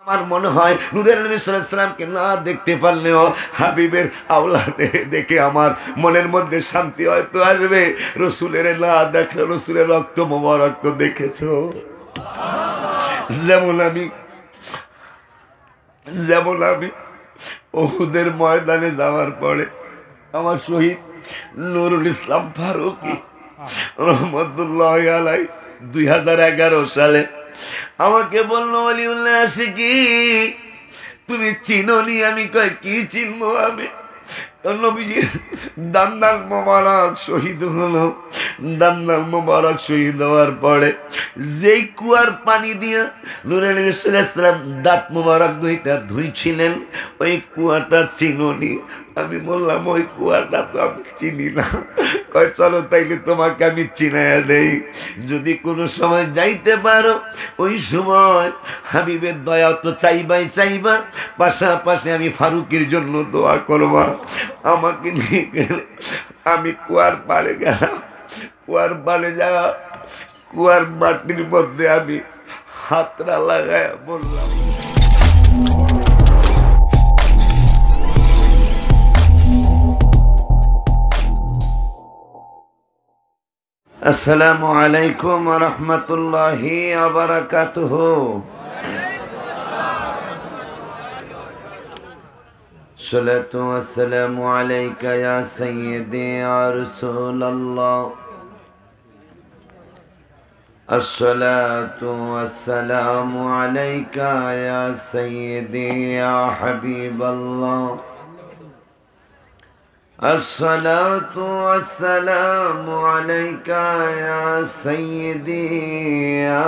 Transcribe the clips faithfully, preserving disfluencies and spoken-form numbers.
আমার মনে হয় নূরে নবী সাল্লাল্লাহু আলাইহি সাল্লামকে না দেখতে পারলেও হাবিবের আওলাদে দেখে আমার মনের মধ্যে শান্তি হয়তো আসবে। রসুলের না দেখলে রসুলের রক্ত মোবারক তো দেখেছো। যেমন আমি যেমন আমি উহুদের ময়দানে যাওয়ার পরে আমার শহীদ নুরুল ইসলাম ফারুকী রহমতুল্লাহ আলাই দুই হাজার এগারো সালে আমাকে বললো ওলিউল্লাহ আশিকি তুমি চিনোনি? আমি কয় কি চিনবো আমি? নবীজির দান্দাল মোবারক শহীদ হলো। দান্দাল মোবারক শহীদ হওয়ার পরে যেই কুয়ার পানি দিয়ে নূরে নবী সাল্লাল্লাহু আলাইহি ওয়াসাল্লাম দাঁত মোবারক দুইটা ধুইছিলেন ওই কুয়াটা চিনোনি? আমি বললাম ওই কুয়াটা তো আমি চিনি না। কয় চলো তাইলে তোমাকে আমি চিনাইয়া দেই, যদি কোনো সময় যাইতে পারো ওই সময় হাবিবের দয়া তো চাইবাই চাইবা, পাশাপাশি আমি ফারুকের জন্য দোয়া করবা। আমাকে নিয়ে গেলে আমি কুয়ার পাড়ে গেলাম। কুয়ার পাড়ে যাওয়া কুয়ার মাটির মধ্যে আমি হাতটা লাগায়া বললাম আসসালামু আলাইকুম ওয়া রাহমাতুল্লাহি ওয়া বারাকাতুহু। সালাতু ওয়াসসালামু আলাইকা ইয়া সাইয়্যিদি ইয়া রাসূলুল্লাহ। আসসালাতু ওয়াসসালামু আলাইকা ইয়া সাইয়্যিদি ইয়া হাবিবাল্লাহ। আসসালাতু ওয়াসসালামু আলাইকা ইয়া সাইয়্যিদি ইয়া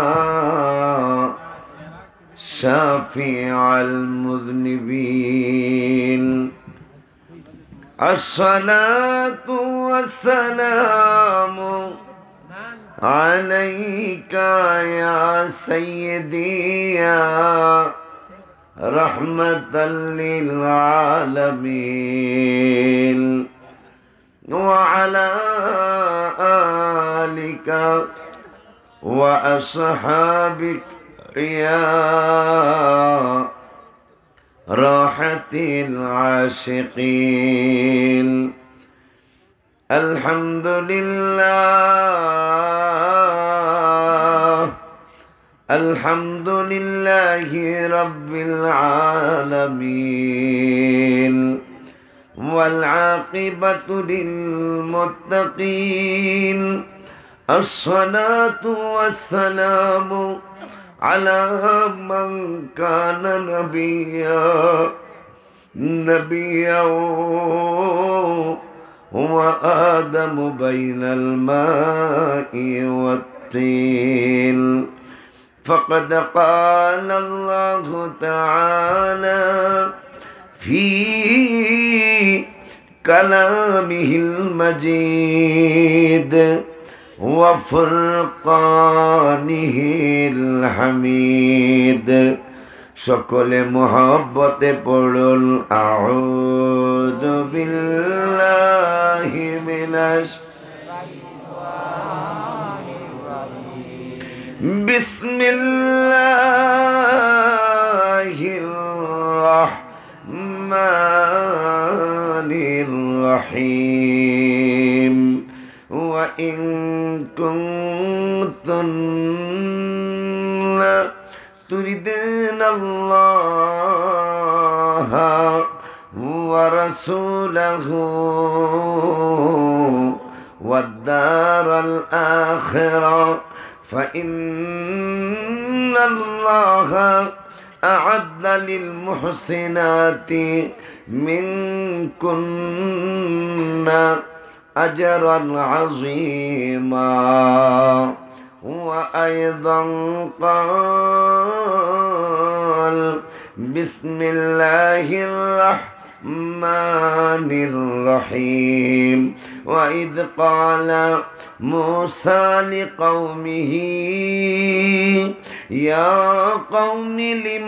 শাফিআল মুযনিবিন। আসসালাতু ওয়াসসালামু আলাইকা ইয়া সাইয়্যিদি ইয়া রাহমাতাল লিল আলামিন ওয়া আলা আলিকা ওয়া আসহাবিকা ইয়া রাহাতিল আশিকিন। আলহামদুলিল্লাহ আলহামদুলিল্লাহি রাব্বিল আলামিন ওয়াল আকিবাতু লিল মুত্তাকিন। আসসালাতু ওয়াসসালামু আলা মান কানা নাবিয়্যা নাবিয়্যা ওয়া আদামু বাইনাল মাই ওয়াত তিন। فقد قال الله تعالى في كلامه المجيد وفرقانه الحميد। সকলে মোহাব্বতে পড়ুন আউযু বিল্লাহি মিনাশ বিসমিল্লাহির রহমানির রহিম। ওয়া ইন কুনতুন্না তুরিদুনাল্লাহা ওয়া রাসূলাহু ওয়াদ দারাল আখিরা فإن الله أعد للمحسنات منكن أجرا عظيما. وأيضا قال بسم الله الرحمن الرحيم. وإذ قال موسى لقومه يا قوم لم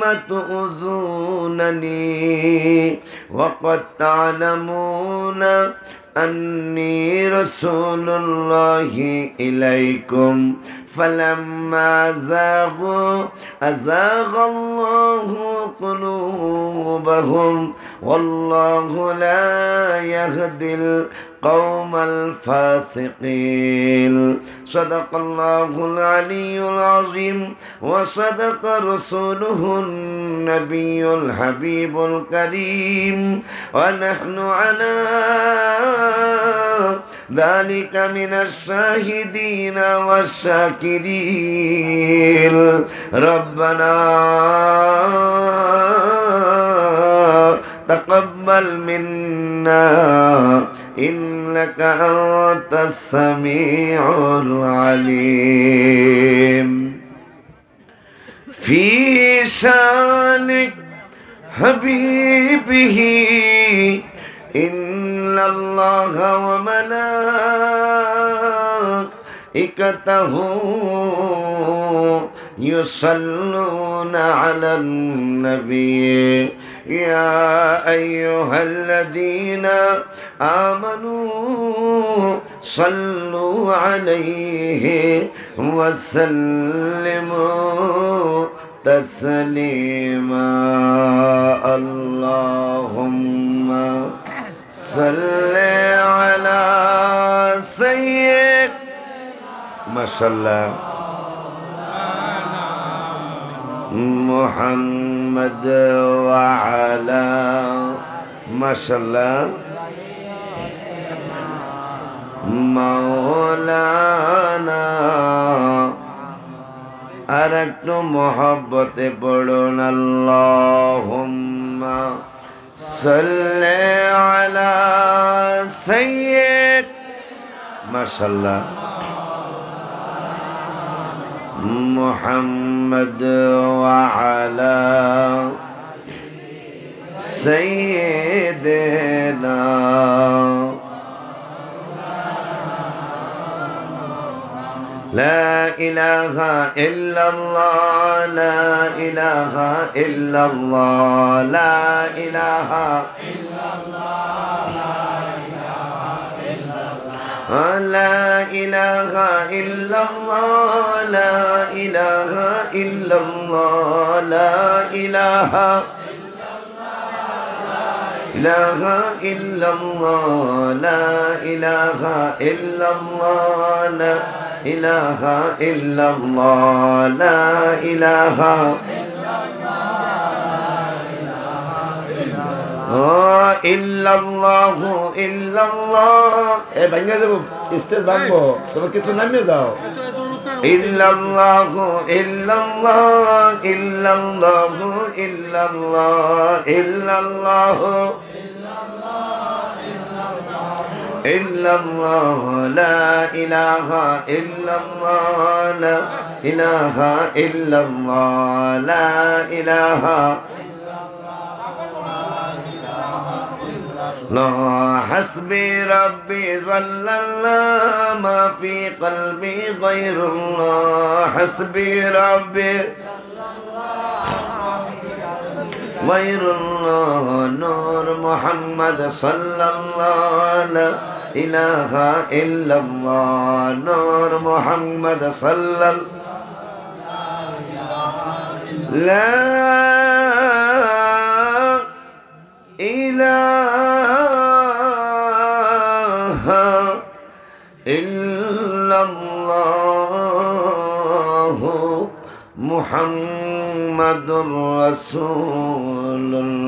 تؤذونني وقد تعلمون أني رسول الله إليكم فلما زاغوا أزاغ الله قلوبهم والله لا يهدي القوم الفاسقين صدق الله العلي العظيم وصدق رسوله النبي الحبيب الكريم ونحن على ذلك من الشاهدين والشاكرين ربنا تقبل منا إنك أنت السميع العليم في شانك حبيبه إن الله وملائكته يصلون على النبي يا أيها الذين آمنوا صلوا عليه وسلموا تسليما اللهم صل على سيد ما شاء الله محمد وعلى ما شاء الله مولانا আরেকটু মহব্বতে পড়ুন আল্লাহুম্মা সাল্লি আলা সাইয়্যিদ মাশাআল্লাহ মুহাম্মদ ওয়া আলা সাইয়্যিদিনা لا إله إلا الله لا إله إلا الله لا إله إلا الله لا إله إلا الله لا إله إلا الله لا إله إله إلا الله لا إله إلا الله لا إله إلا الله لا إله إلا الله إلا الله এ ভাঙা যাব স্টেজ ভাঙবো তুমি কিছু নামিয়ে যাও إلا الله إلا الله إلا الله إلا الله إلا الله إلا الله لا إله إلا الله لا إله إلا الله لا إله لا حسبي ربي ظل الله ما في قلبي غير الله حسبي ربي غير الله نور محمد صلى الله لا إله إلا الله نور محمد صلى الله لا إله إلا الله محمد رسول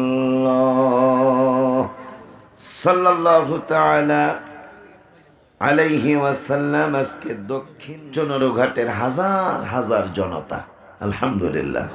الله صلى الله تعالى আলাইহি ওয়াসাল্লাম। আজকে দক্ষিণ চনরঘাটের হাজার হাজার জনতা আলহামদুলিল্লাহ।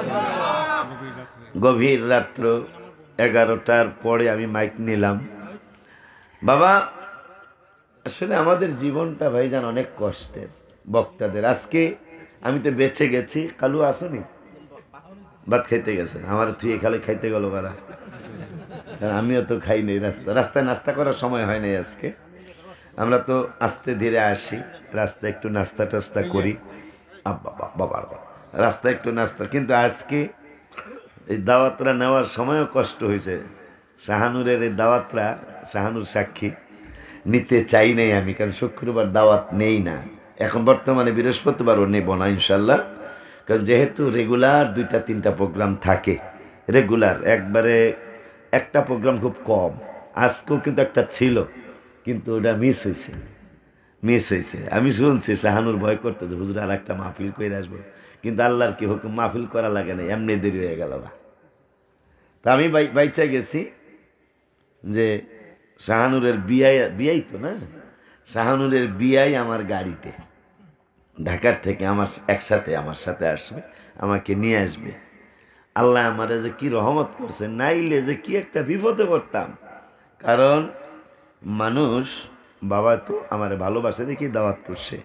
গভীর রাত্র এগারোটার পরে আমি মাইক নিলাম। বাবা আসলে আমাদের জীবনটা ভাইজান অনেক কষ্টের বক্তাদের। আজকে আমি তো বেঁচে গেছি, কালু আসনি ভাত খাইতে গেছে, আমার তুই খালি খাইতে গেল বারা, কারণ আমিও তো খাই নেই। রাস্তা রাস্তায় নাস্তা করার সময় হয় নাই আজকে। আমরা তো আস্তে ধীরে আসি, রাস্তায় একটু নাস্তা টাস্তা করি, বাবা বাবার রাস্তায় একটু নাস্তা। কিন্তু আজকে এই দাওয়াতরা নেওয়ার সময়ও কষ্ট হয়েছে। শাহানুরের এই দাওয়াতরা, শাহানুর সাক্ষী, নিতে চাই নাই আমি, কারণ শুক্রবার দাওয়াত নেই না এখন বর্তমানে, বৃহস্পতিবারও নেব না ইনশাল্লাহ, কারণ যেহেতু রেগুলার দুইটা তিনটা প্রোগ্রাম থাকে রেগুলার, একবারে একটা প্রোগ্রাম খুব কম। আজকেও কিন্তু একটা ছিল, কিন্তু ওটা মিস হয়েছে মিস হয়েছে আমি শুনছি শাহানুর ভয় করতেছে, হুজুর আর একটা মাহফিল করে আসবো, কিন্তু আল্লাহর কি হুকুম, মাহফিল করা লাগে না, এমনি দেরি হয়ে গেল। তা আমি বাইচা গেছি যে শাহানুরের বিয়াই বিয়াই তো না শাহানুরের বিয়াই আমার গাড়িতে ঢাকার থেকে আমার একসাথে আমার সাথে আসবে, আমাকে নিয়ে আসবে। আল্লাহ আমারে যে কি রহমত করছে, নাইলে যে কি একটা বিপদে পড়তাম। কারণ মানুষ, বাবা তো আমার ভালোবাসে দেখি দাওয়াত করছে,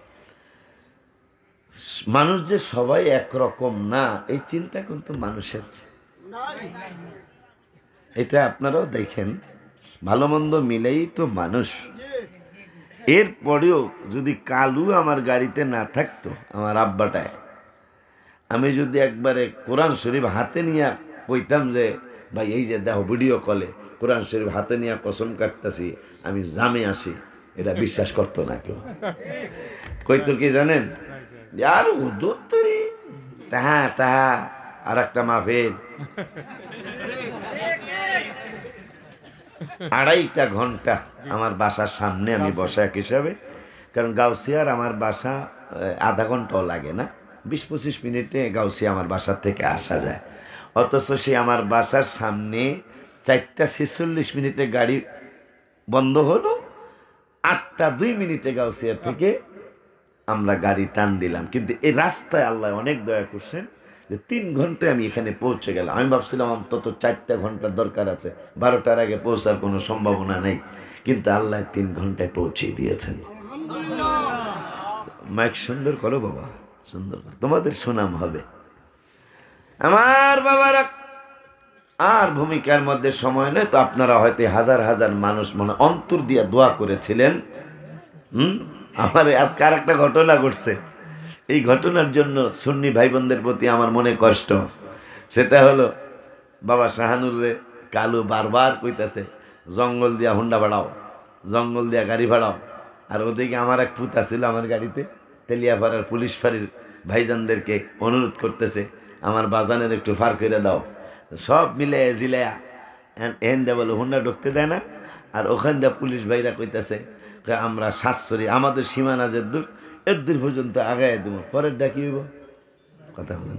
মানুষ যে সবাই একরকম না এই চিন্তা কিন্তু মানুষের, এটা আপনারাও দেখেন, ভালো মন্দ মিলেই তো মানুষ। এরপরেও যদি কালু আমার গাড়িতে না থাকতো, আমার আব্বাটায়, আমি যদি একবারে কোরআন শরীফ হাতে নিয়ে কইতাম যে ভাই এই যে দেখো ভিডিও কলে কোরআন শরীফ হাতে নিয়ে কসম কাটতেছি আমি জামে আসি, এটা বিশ্বাস করতো না কেউ। কইতো কি জানেন, আর হুজুর তরি তাহা তাহা আর একটা মাহফিল, আড়াইটা ঘন্টা আমার বাসার সামনে আমি বসা এক হিসাবে, কারণ গাউসিয়ার আমার বাসা আধা ঘন্টাও লাগে না, বিশ পঁচিশ মিনিটে গাউসিয়া আমার বাসার থেকে আসা যায়। অথচ সে আমার বাসার সামনে চারটা ছেচল্লিশ মিনিটে গাড়ি বন্ধ হলো, আটটা দুই মিনিটে গাউসিয়ার থেকে আমরা গাড়ি টান দিলাম। কিন্তু এই রাস্তায় আল্লাহ অনেক দয়া করছেন যে তিন ঘন্টায় আমি এখানে পৌঁছে গেলাম। আমি ভাবছিলাম অন্তত চারটা ঘন্টার দরকার আছে, বারোটার আগে পৌঁছার কোনো সম্ভাবনা নেই, কিন্তু আল্লাহ তিন ঘন্টায় পৌঁছে দিয়েছেন। মাইক সুন্দর করো বাবা, সুন্দর করো, তোমাদের সুনাম হবে। আমার বাবারা, আর ভূমিকার মধ্যে সময় নেই তো, আপনারা হয়তো হাজার হাজার মানুষ মনে অন্তর দিয়ে দোয়া করেছিলেন। হুম আমার আজকে আর একটা ঘটনা ঘটছে, এই ঘটনার জন্য সুন্নি ভাই বোনদের প্রতি আমার মনে কষ্ট। সেটা হলো বাবা শাহানুরে কালু বারবার কইতাছে জঙ্গল দিয়া হুন্ডা ভাড়াও, জঙ্গল দিয়া গাড়ি ভাড়াও। আর ওদিকে আমার এক পুতা ছিল আমার গাড়িতে, তেলিয়াপাড়ার পুলিশ ফাঁড়ির ভাইজানদেরকে অনুরোধ করতেছে আমার বাজানের একটু ফার করে দাও। সব মিলে জিলায়া এন দে বলে হুন্ডা ঢুকতে দেয় না, আর ওখান দিয়ে পুলিশ ভাইরা কইতাছে আমরা সাতশরি আমাদের সীমানা যে দূর এর দূর পর্যন্ত আগায় দেব, পরের ডাকি হইব কথা বলেন।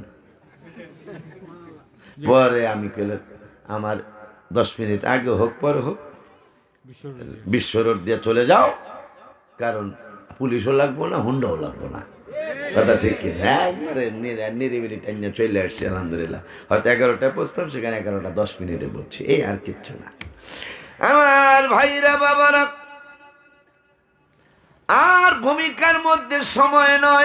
পরে আমি কইলে আমার দশ মিনিট আগে হোক পরে হোক বিশ্ব রোড দিয়ে চলে যাও, কারণ পুলিশও লাগবো না হুন্ডাও লাগবো না। কথা ঠিক কিনা? একবারে নিরিবিলি টাইনে চলে আসছি আলহামদুলিল্লাহ। হয়তো এগারোটায় পৌঁছতাম, সেখানে এগারোটা দশ মিনিটে বলছি, এই আর কিচ্ছু না। আমার ভাইরা বাবারা, আর ভূমিকার মধ্যে সময় নয়,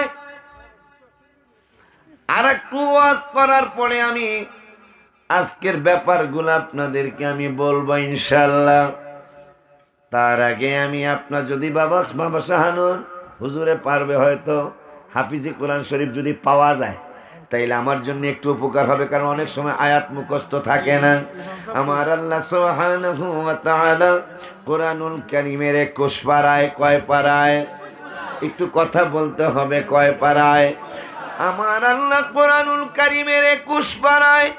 আর একটু ওয়াজ করার পরে আমি আজকের ব্যাপারগুলো আপনাদেরকে আমি বলবো ইনশাআল্লাহ। তার আগে আমি আপনার যদি বাবা বাবা শাহানুর হুজুরে পারবে হয়তো হাফিজি কোরআন শরীফ যদি পাওয়া যায় তাইলে আমার জন্য একটু উপকার হবে, কারণ অনেক সময় আয়াত মুখস্থ থাকে না। আমার আল্লাহ সুবহানাহু ওয়া তাআলা কোরআনুল কারীমের একুশ পারায় কয় পারায়, একটু কথা বলতে হবে, কয় পারায়? আমার আল্লাহ কোরআনুল কারীমের একুশ পারায়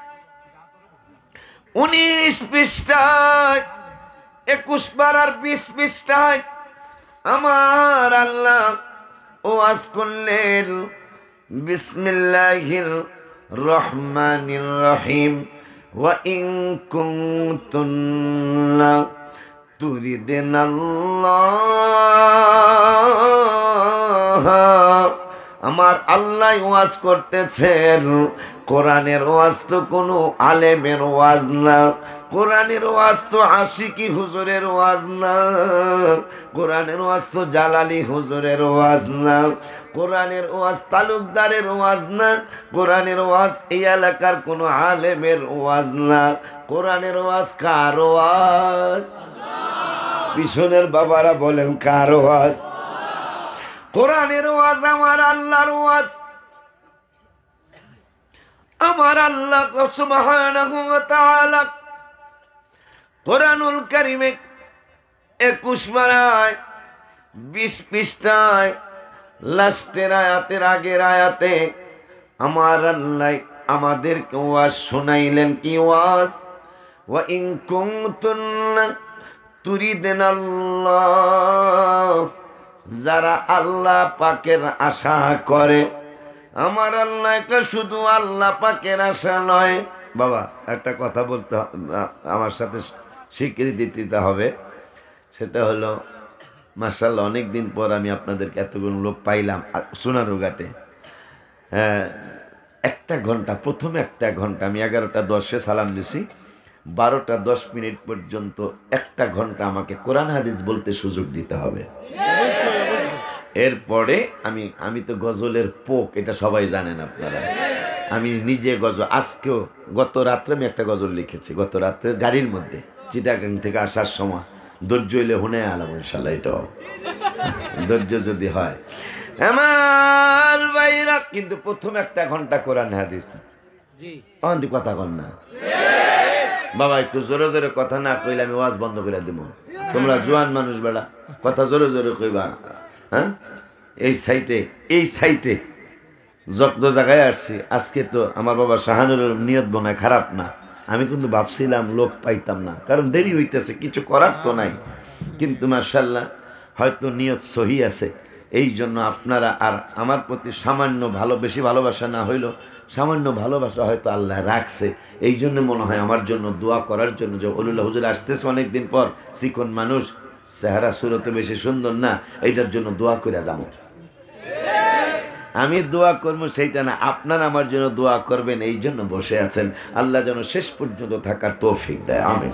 উনিশ পৃষ্ঠায়, একুশ পারার বিশ পৃষ্ঠায় আমার আল্লাহ ওয়াজ করলেন বিসমিল্লাহির রহমানির রহিম ওয়া ইন কুনতুন্না তুরিদিনাল্লাহ। আমার আল্লাহ ওয়াজ করতেছেন, কোরআনের ওয়াজ তো কোনো আলেমের ওয়াজ না, কোরআনের ওয়াজ তো আশিকি হুজুরের ওয়াজ না, কোরআনের ওয়াজ তো জালালি হুজুরের ওয়াজ না, কোরআনের ওয়াজ তালুকদারের ওয়াজ না, কোরআনের ওয়াজ এই এলাকার কোনো আলেমের ওয়াজ না। কোরআনের ওয়াজ কার ওয়াজ? পিছনের বাবারা বলেন কার ওয়াজ? কোরআনের ওয়াজ আমার আল্লাহর ওয়াজ। আমার আল্লাহ সুবহানাহু ওয়া তাআলা কোরআনুল কারীমে একুশ পারায় বিশ পৃষ্ঠায় লাস্টের আয়াতের আগের আয়াতে আমার আল্লাহ আমাদেরকে ওয়াজ শোনাইলেন। কি ওয়াজ? ওয়া ইন কুনতুন্না তুরিদুনাল্লাহ, যারা আল্লাহ পাকের আশা করে। আমার আল্লাহকে শুধু আল্লাহ পাকের আশা নয়। বাবা একটা কথা বলতে আমার সাথে স্বীকৃতি দিতে হবে, সেটা হলো মাশাআল্লাহ অনেক দিন পর আমি আপনাদেরকে এতগুলো লোক পাইলাম সোনারুঘাটে। হ্যাঁ, একটা ঘন্টা, প্রথমে একটা ঘন্টা আমি এগারোটা দশে সালাম দিছি, বারোটা দশ মিনিট পর্যন্ত একটা ঘন্টা আমাকে কোরআন হাদিস বলতে সুযোগ দিতে হবে। এরপরে আমি আমি তো গজলের পোক, এটা সবাই জানেন আপনারা। আমি নিজে গজল, আজকেও গত রাত্রে আমি একটা গজল লিখেছি, গত রাত্রে গাড়ির মধ্যে চিটাগাং থেকে আসার সময়। ধৈর্য হইলে হুনে আলাম ইনশাল্লাহ, এটাও ধৈর্য যদি হয় আমার ভাইরা। কিন্তু প্রথম একটা ঘন্টা কোরআন হাদিস, অন্তি কথা কন না বাবা, একটু জোরে জোরে কথা না কইলে আমি ওয়াজ বন্ধ করে দিব। তোমরা জোয়ান মানুষ বেড়া, কথা জোরে জোরে কইবা। হ্যাঁ, এই সাইটে এই সাইটে যত জায়গায় আসছি, আজকে তো আমার বাবা শাহানুর নিয়ত বনায় খারাপ না, আমি কিন্তু ভাবছিলাম লোক পাইতাম না, কারণ দেরি হইতেছে, কিছু করার তো নাই। কিন্তু মাশাআল্লাহ হয়তো নিয়ত সহি আছে, এই জন্য আপনারা আর আমার প্রতি সামান্য ভালো, বেশি ভালোবাসা না হইল সামান্য ভালোবাসা হয়তো আল্লাহ রাখছে। এই জন্য মনে হয় আমার জন্য দোয়া করার জন্য, যে ওলুল্লাহ হুজুর আসতেছে অনেকদিন পর, চিকন মানুষ, চেহারা সুরত বেশি সুন্দর না, এইটার জন্য দোয়া করে যাবো। আমি দোয়া করবো সেইটা না, আপনারা আমার জন্য দোয়া করবেন, এই জন্য বসে আছেন। আল্লাহ যেন শেষ পর্যন্ত থাকার তৌফিক দেয়, আমিন।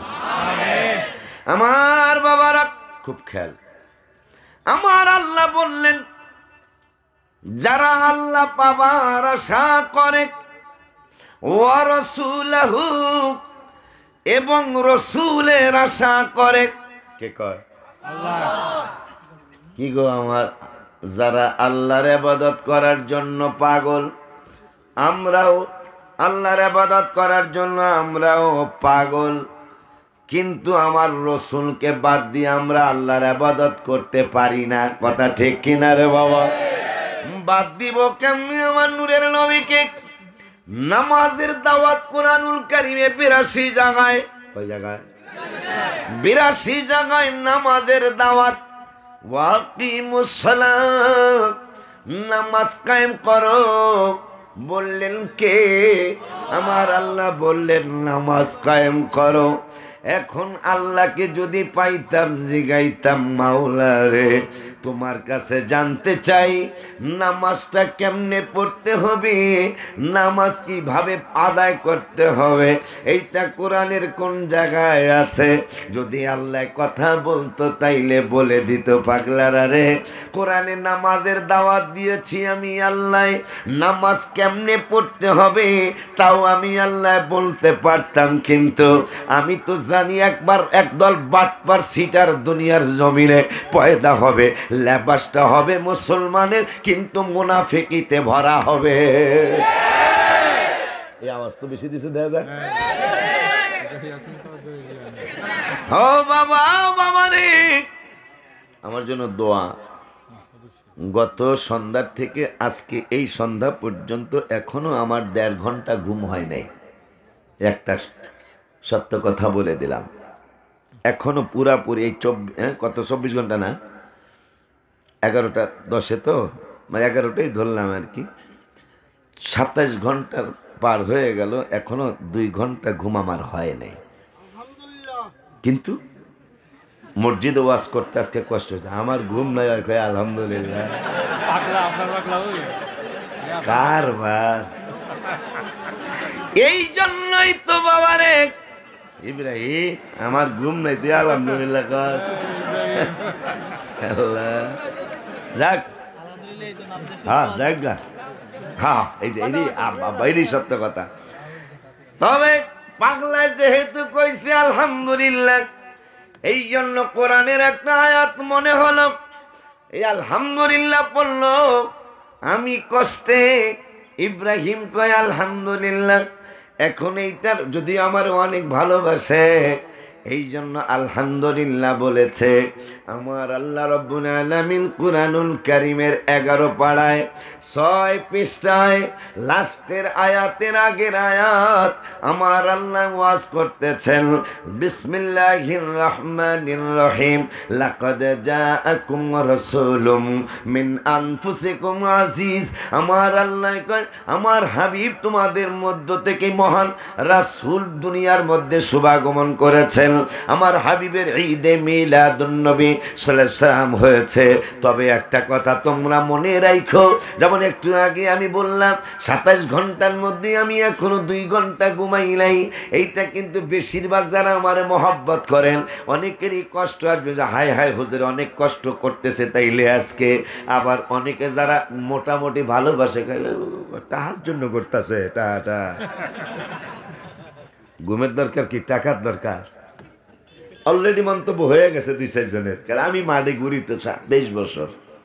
আমার বাবারা খুব খেয়াল, আমার আল্লাহ বললেন যারা আল্লাহ পাবার আশা করে, ওয়া রাসূলহু, এবং রসুলের আশা করে। কে কয়? আল্লাহ। কি গো আমার, যারা আল্লাহর ইবাদত করার জন্য পাগল, আমরাও আল্লাহর ইবাদত করার জন্য আমরাও পাগল, কিন্তু আমার রসুলকে বাদ দিয়ে আমরা আল্লাহর ইবাদত করতে পারি না। কথা ঠিক কিনা রে বাবা? বাদ দিব কেমনি আমার নূরের নবীকে? নামাজের দাওয়াত কোরআনুল কারীমে বিরাশি জায়গায়, কয় জায়গায়? বিরাশি জায়গায় নামাজের দাওয়াত। ওয়াকিমুস সালাত, নামাজ কায়েম করো। বললেন কে? আমার আল্লাহ বললেন নামাজ কায়েম করো। এখন আল্লাহকে যদি পাইতাম, জিগাইতাম মাওলা রে, তোমার কাছে জানতে চাই নামাজটা কেমনে পড়তে হবে, নামাজ কিভাবে আদায় করতে হবে, এইটা কোরআনের কোন জায়গায় আছে? যদি আল্লাহ কথা বলতো তাইলে বলে দিত, পাগলারা রে, কোরআনে নামাজের দাওয়াত দিয়েছি আমি আল্লাহ, নামাজ কেমনে পড়তে হবে তাও আমি আল্লাহ বলতে পারতাম, কিন্তু আমি তো জানি একবার একদল বাটপার সিটার দুনিয়ার জমিনে পয়দা হবে, লেবাসটা হবে মুসলমানের, কিন্তু মুনাফিকিতে ভরা হবে। এই আওয়াজ তো বেশি দিছে, দেখা যায়। ও বাবা, বাবা রে, আমার জন্য দোয়া। গত সন্ধ্যার থেকে আজকে এই সন্ধ্যা পর্যন্ত এখনো আমার দেড় ঘন্টা ঘুম হয় নাই। একটা সত্য কথা বলে দিলাম, এখনো পুরাপুরি এই চব্বিশ কত চব্বিশ ঘন্টা না, এগারোটা দশে তো মানে এগারোটাই ধরলাম আর কি, সাতাশ ঘন্টার পার হয়ে গেল, এখনো দুই ঘন্টা ঘুম আমার হয় নাই। কিন্তু মসজিদে ওয়াজ করতে আজকে কষ্ট হচ্ছে, আমার ঘুম নাই আলহামদুলিল্লাহ। কারবার এই জন্যই তো বাবারে ইব্রাহিম, আমার ঘুম নাই, তুই আলহামদুলিল্লাহ কাজ। যাক, হ্যাঁ যাক গা, হ্যাঁ এই যে এই সত্য কথা। তবে পাগলা যেহেতু কইছে আলহামদুলিল্লাহ, এই জন্য কোরআনের একটা আয়াত মনে হলো, এই আলহামদুলিল্লাহ পড়লো আমি কষ্টে, ইব্রাহিম কয় আলহামদুলিল্লাহ। এখন এইটার যদি আমার অনেক ভালোবাসে, এই জন্য আলহামদুলিল্লাহ বলেছে আমার আল্লাহ রব্বুল আলামিন কুরআনুল কারীমের এগারো পাড়ায় ছয় পৃষ্ঠায় লাস্টের আয়াতের আগের আয়াত আমার আল্লাহ ওয়াজ করতেছেন বিসমিল্লাহির রহমানির রহিম লাকাদ জাআকুম রাসূলুম মিন আনফুসিকুম আজিজ। আমার আল্লাহ কয় আমার হাবিব তোমাদের মধ্য থেকে মহান রাসূল দুনিয়ার মধ্যে শুভাগমন করেছেন। আমার হাবিবের ঈদে মিলাদুন নবী সাল্লাল্লাহু আলাইহি ওয়াসাল্লাম হয়েছে। তবে একটা কথা তোমরা মনে রাখো, যেমন একটু আগে আমি বললাম সাতাশ ঘন্টার মধ্যে আমি এখনো দুই ঘন্টা ঘুমাই নাই। এইটা কিন্তু বেশিরভাগ যারা আমার মহব্বত করেন অনেকেরই কষ্ট আসবে যে হায় হায় হুজুর অনেক কষ্ট করতেছে তাইলে আজকে। আবার অনেকে যারা মোটামুটি ভালোবাসে টাকার জন্য করতেছে, টাকা ঘুমের দরকার কি টাকার দরকার? অলরেডি মন্তব্য হয়ে গেছে দুই চারজনের, কারণ আমি মাঠে ঘুরি তো তেইশ বছর।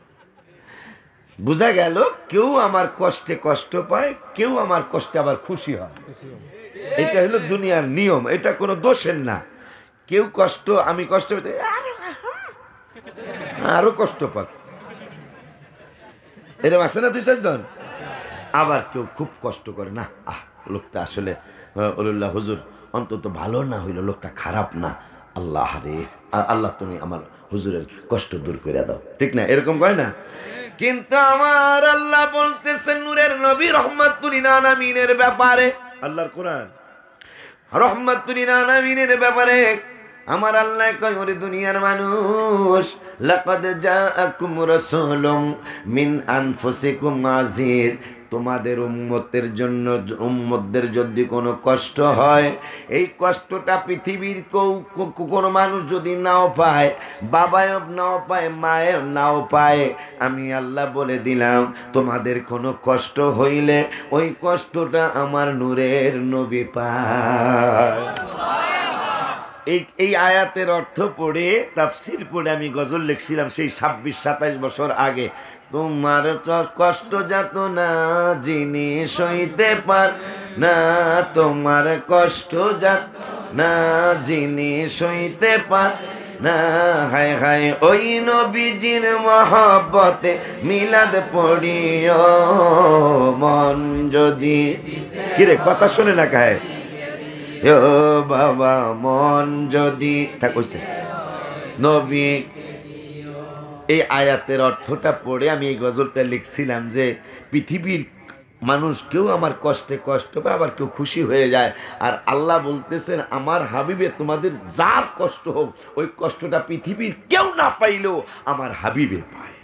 বোঝা গেল কেউ আমার কষ্টে কষ্ট পায়, কেউ আমার কষ্টে আবার খুশি হয়। এটা হলো দুনিয়ার নিয়ম, এটা কোনো দোষের না। কেউ কষ্ট আমি কষ্ট পেতে আরো কষ্ট পাক, এরকম আছে না দুই চারজন। আবার কেউ খুব কষ্ট করে না, আহ লোকটা আসলে ওল্লাহ হুজুর অন্তত ভালো না হইল, লোকটা খারাপ না, আল্লাহ রে আল্লাহ তুমি আমার হুজুরের কষ্ট দূর করে দাও, ঠিক না? এরকম কয় না? কিন্তু আমার আল্লাহ বলতেছেন নূরের নবী রহমাতুল লিল আলামিনের ব্যাপারে, আল্লাহর কোরআন রহমাতুল লিল আলামিনের ব্যাপারে আমার আল্লাহ কয় ওরে দুনিয়ার মানুষ লাকাদ জাআকুম রাসূলুম মিন আনফুসিকুম আজিজ। তোমাদের উম্মতের জন্য উম্মতদের যদি কোনো কষ্ট হয়, এই কষ্টটা পৃথিবীর কেউ কোনো মানুষ যদি নাও পায়, বাবায়ও নাও পায়, মায়েও নাও পায়, আমি আল্লাহ বলে দিলাম তোমাদের কোনো কষ্ট হইলে ওই কষ্টটা আমার নূরের নবী পায়। এই এই আয়াতের অর্থ পড়ে তাফসির পড়ে আমি গজল লিখছিলাম সেই ছাব্বিশ সাতাইশ বছর আগে। তোমার কষ্ট যাত না যিনি সইতে পার না, তোমার কষ্ট যাত না যিনি সইতে পার না, হায় হায় ওই নবীজির মহব্বতে মিলাদ পড়িও মন যদি। কিরে কথা শুনে না কায় ও বাবা মন যদি থাকছে নবী। এই আয়াতের অর্থটা পড়ে আমি এই গজলটা লিখছিলাম যে পৃথিবীর মানুষ কেউ আমার কষ্টে কষ্ট পায়, আবার কেউ খুশি হয়ে যায়। আর আল্লাহ বলতেছেন আমার হাবিবে তোমাদের যার কষ্ট হোক ওই কষ্টটা পৃথিবীর কেউ না পাইলেও আমার হাবিবে পায়।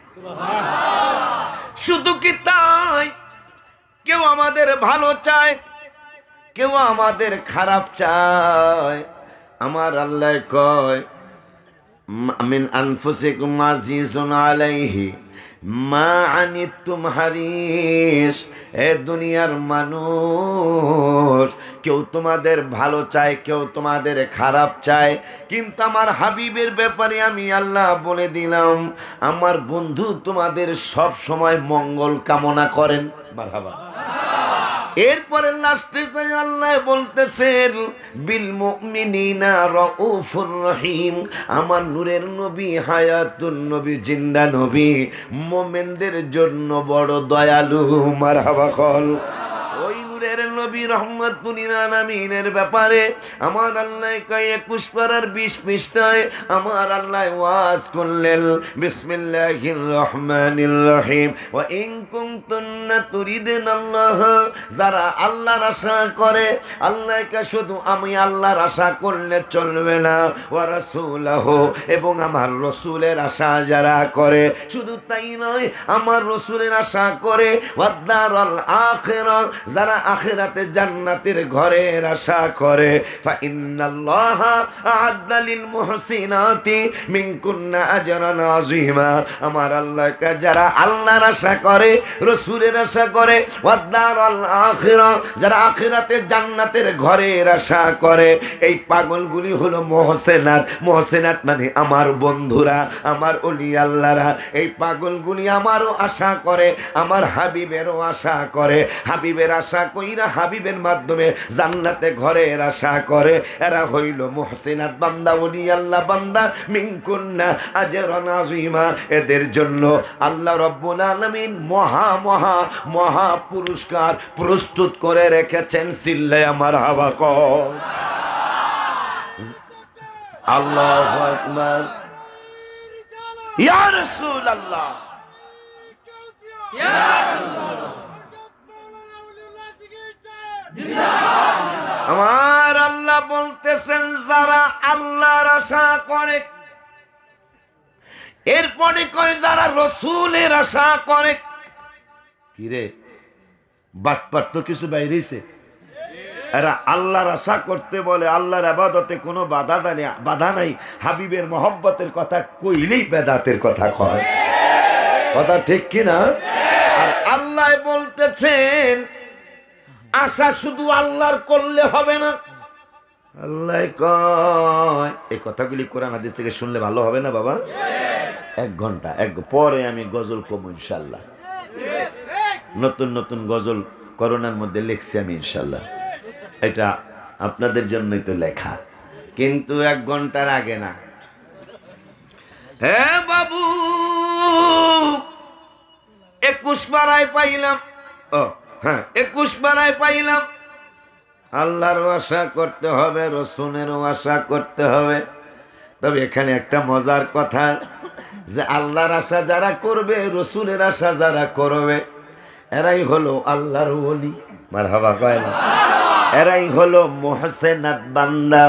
শুধু কি তাই, কেউ আমাদের ভালো চায়, কেউ আমাদের খারাপ চায়। আমার আল্লাহ কয় মিন আনফুসিকুম আজিজুন আলাইহি মা আনিতুম হারিস। এ দুনিয়ার মানুষ কেউ তোমাদের ভালো চায়, কেউ তোমাদের খারাপ চায়, কিন্তু আমার হাবিবের ব্যাপারে আমি আল্লাহ বলে দিলাম আমার বন্ধু তোমাদের সব সময় মঙ্গল কামনা করেন। মারহাবা। এরপরে লাস্টে আল্লাহ বলতেছেন বিল মুমিনিনা রাউফুর রহিম। আমার নূরের নবী হায়াতুন নবী জিন্দা নবী, মুমিনদের জন্য বড় দয়ালু। মারহাবা কল। ওই নূরের নবী রহমাতুল লিল আলামিনের ব্যাপারে আমার আল্লাহ কয় একুশ পারার বিশ পৃষ্ঠায় আমার আল্লাহ ওয়াজ করলেন বিসমিল্লাহির রহমানির রহিম ওয়া ইন কুনতুন্না তুরিদুনাল্লাহ। যারা আল্লাহর আশা করে, আল্লাহকে শুধু আমি আল্লাহর আশা করলে চলবে না, ওয়া রাসূলহু এবং আমার রাসূলের আশা যারা করে, শুধু তাই নয় আমার রাসূলের আশা করে, ওয়াদ দারুল আখিরাহ যারা আখিরাতে জান্নাতের ঘরের আশা করে, ফা ইন্নাল্লাহা আ'আদ্দা লিল মুহসিনাতি মিনকুন্না আজরান আযীমা। আমার আল্লাহকে যারা আল্লাহর আশা করে, রাসূলের আশা করে, ওয়াদ দারুল আখিরাহ যারা আখিরাতে জান্নাতের ঘরের আশা করে, এই পাগলগুলি হলো মুহসিনাত। মুহসিনাত মানে আমার বন্ধুরা, আমার ওলি আল্লাহরা। এই পাগলগুলি আমারও আশা করে, আমার হাবিবেরও আশা করে। হাবিবের আশা কইরা হাবিবের মাধ্যমে জান্নাতে ঘরের আশা করে। এরা হইল মুহসিনাত বান্দা, ওলি আল্লাহ বান্দা, মিনকুন্না আজরান আযীমা। এদের জন্য আল্লাহ রাব্বুল আলামিন মহা মহা মহা পুরস্কার প্রস্তুত করে রেখেছেন। সিল্লায়ে মারহাবা কর। আল্লাহু আকবার। ইয়া রাসূলুল্লাহ, ইয়া রাসূলুল্লাহ। আমার আল্লাহ বলতেছেন যারা আল্লাহর আশা করে, এরপরে কয় যারা রাসূলের আশা করে। কি রে বাটপার তো কিছু বাইরেছে। এরা আল্লাহর আশা করতে বলে, আল্লাহর ইবাদতে কোনো বাধা নাই, বাধা নাই। হাবিবের মহব্বতের কথা কইলেই বেদাতের কথা কয়। কথা ঠিক কি না? আর আল্লাহ বলতেছেন আশা শুধু আল্লাহর করলে হবে না। আল্লাহ কয়, এই কথাগুলি কোরআন হাদিস থেকে শুনলে ভালো হবে না বাবা? এক ঘন্টা এক পরে আমি গজল কম ইনশাল্লাহ। নতুন নতুন গজল করোনার মধ্যে লিখছি আমি ইনশাল্লাহ। এটা আপনাদের জন্যই তো লেখা, কিন্তু এক ঘন্টার আগে না। হ্যাঁ বাবু, একুশ বারায় পাইলাম। ও হ্যাঁ, একুশ বারায় পাইলাম। আল্লাহর আশা করতে হবে, রসুলেরও আশা করতে হবে। তবে এখানে একটা মজার কথা, যে আল্লাহর আশা যারা করবে, রসুলের আশা যারা করবে, এরাই হলো আল্লাহর ওলি। মারহাবা কয় না? এরাই হলো মুহসিনাত বান্দা।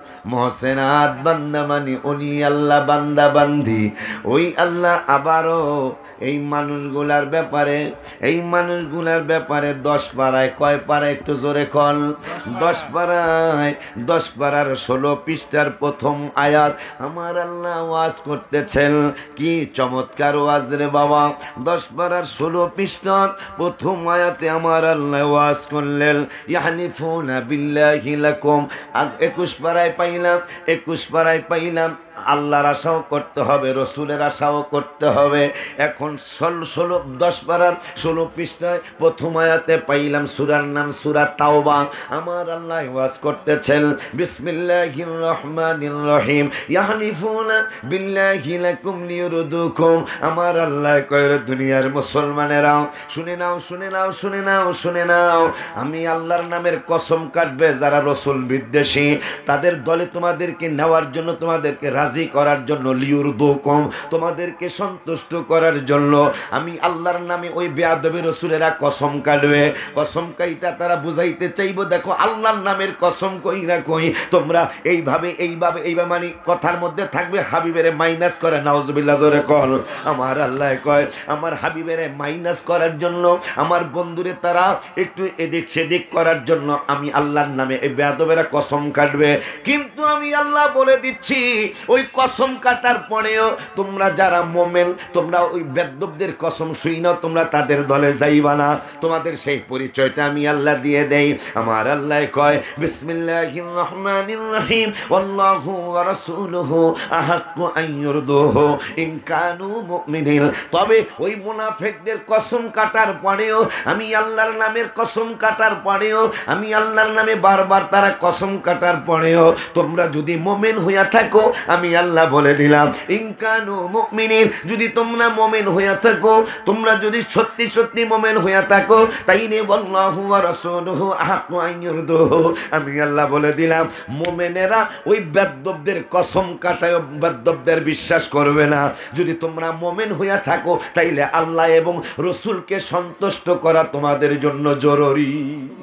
মুহসিনাত বান্দা মানে ওলি আল্লাহ বান্দা বান্দি। ওই আল্লাহ আবারও এই মানুষগুলার ব্যাপারে এই মানুষগুলার ব্যাপারে দশ পাড়ায়, কয় পাড়ায় একটু জোরে কল, দশ পাড়ায় দশ পাড়ার ষোলো পৃষ্ঠার প্রথম আয়াত আমার আল্লাহ ওয়াজ করতেছেন। কি চমৎকার ওয়াজ রে বাবা! দশ পাড়ার ষোলো পৃষ্ঠার প্রথম আয়াতে আমার আল্লাহ ওয়াজ করলেন, ইয়াহনিফুনা বিল্লাহি লাকুম। আর একুশ পাড়ায় পাইলাম, একুশ পাড়ায় পাইলাম আল্লাহর আশাও করতে হবে, রসুলের আশাও করতে হবে। এখন ষোলো ষোলো দশ পাড়ার ষোলো পৃষ্ঠায় প্রথম আয়াতে পাইলাম সূরার নাম সূরা তাওবা। আমার আল্লাহ ওয়াজ করতেছেন, বিসমিল্লাহির রহমানির রহিম, ইয়াহলিফুনা বিল্লাহি লাকুম লিয়ুরদুকুম। আমার আল্লাহ কয় দুনিয়ার মুসলমানেরাও শুনে নাও, শুনে নাও, শুনে নাও, শুনে নাও। আমি আল্লাহর নামের কসম কাটবে যারা রসুল বিদ্বেষী, তাদের দলে তোমাদেরকে নেওয়ার জন্য, তোমাদেরকে রাজি করার জন্য, লিয়ুরদুকুম তোমাদেরকে সন্তুষ্ট করার জন্য আমি আল্লাহর নামে ওই বেয়াদবি রসুলেরা কসম কাটবে। কসম কাইটা তারা বুঝাইতে চাইবো, দেখো আল্লাহর নামের কসম কইরা কই তোমরা এইভাবে এইভাবে এইভাবে মানে কথার মধ্যে থাকবে হাবিবের মাইনাস করে। নাউজুবিল্লাহ জোরে কল। আমার আল্লাহ কয় আমার হাবিবের মাইনাস করার জন্য, আমার বন্ধুরে তারা একটু এদিক সেদিক করার জন্য আমি আল্লাহর নামে এই বেয়াদবেরা কসম কাটবে। কিন্তু আমি আল্লাহ বলে দিচ্ছি, ওই কসম কাটার পরেও তোমরা যারা মোমেন, তোমরা ওই বেয়াদবদের কসম শুই না, তোমরা তাদের দলে যাইবা না। তোমাদের সেই পরিচয়টা আমি আল্লাহ দিয়ে দেই। আমার আল্লাহ কয়, বিসমিল্লাহির রহমানির রহিম, আল্লাহু ওয়া রাসূলুহু আহাক্কু আন ইউরদুহু ইন কানু মুমিনিন। তবে ওই মুনাফিকদের কসম কাটার পরেও, আমি আল্লাহর নামের কসম কাটার পরেও, আমি আল্লাহর নামে বারবার তারা কসম কাটার পরেও তোমরা যদি মুমিন হইয়া থাকো, আমি আল্লাহ বলে দিলাম, ইন কানু মুমিনিন, যদি তোমরা মুমিন হইয়া থাকো, তোমরা যদি সত্যি সত্যি মুমিন হইয়া থাকো, তাইলে আল্লাহু ওয়া রাসূলুহু আহাক্কু আন ইউরদুহু, আমি আল্লাহ বলে দিলাম মুমিনেরা ওই বেয়াদবদের কসম কাটায়, বেয়াদবদের বিশ্বাস করবে না। যদি তোমরা মুমিন হইয়া থাকো, তাইলে আল্লাহ এবং রসুলকে সন্তুষ্ট করা তোমাদের জন্য জরুরি।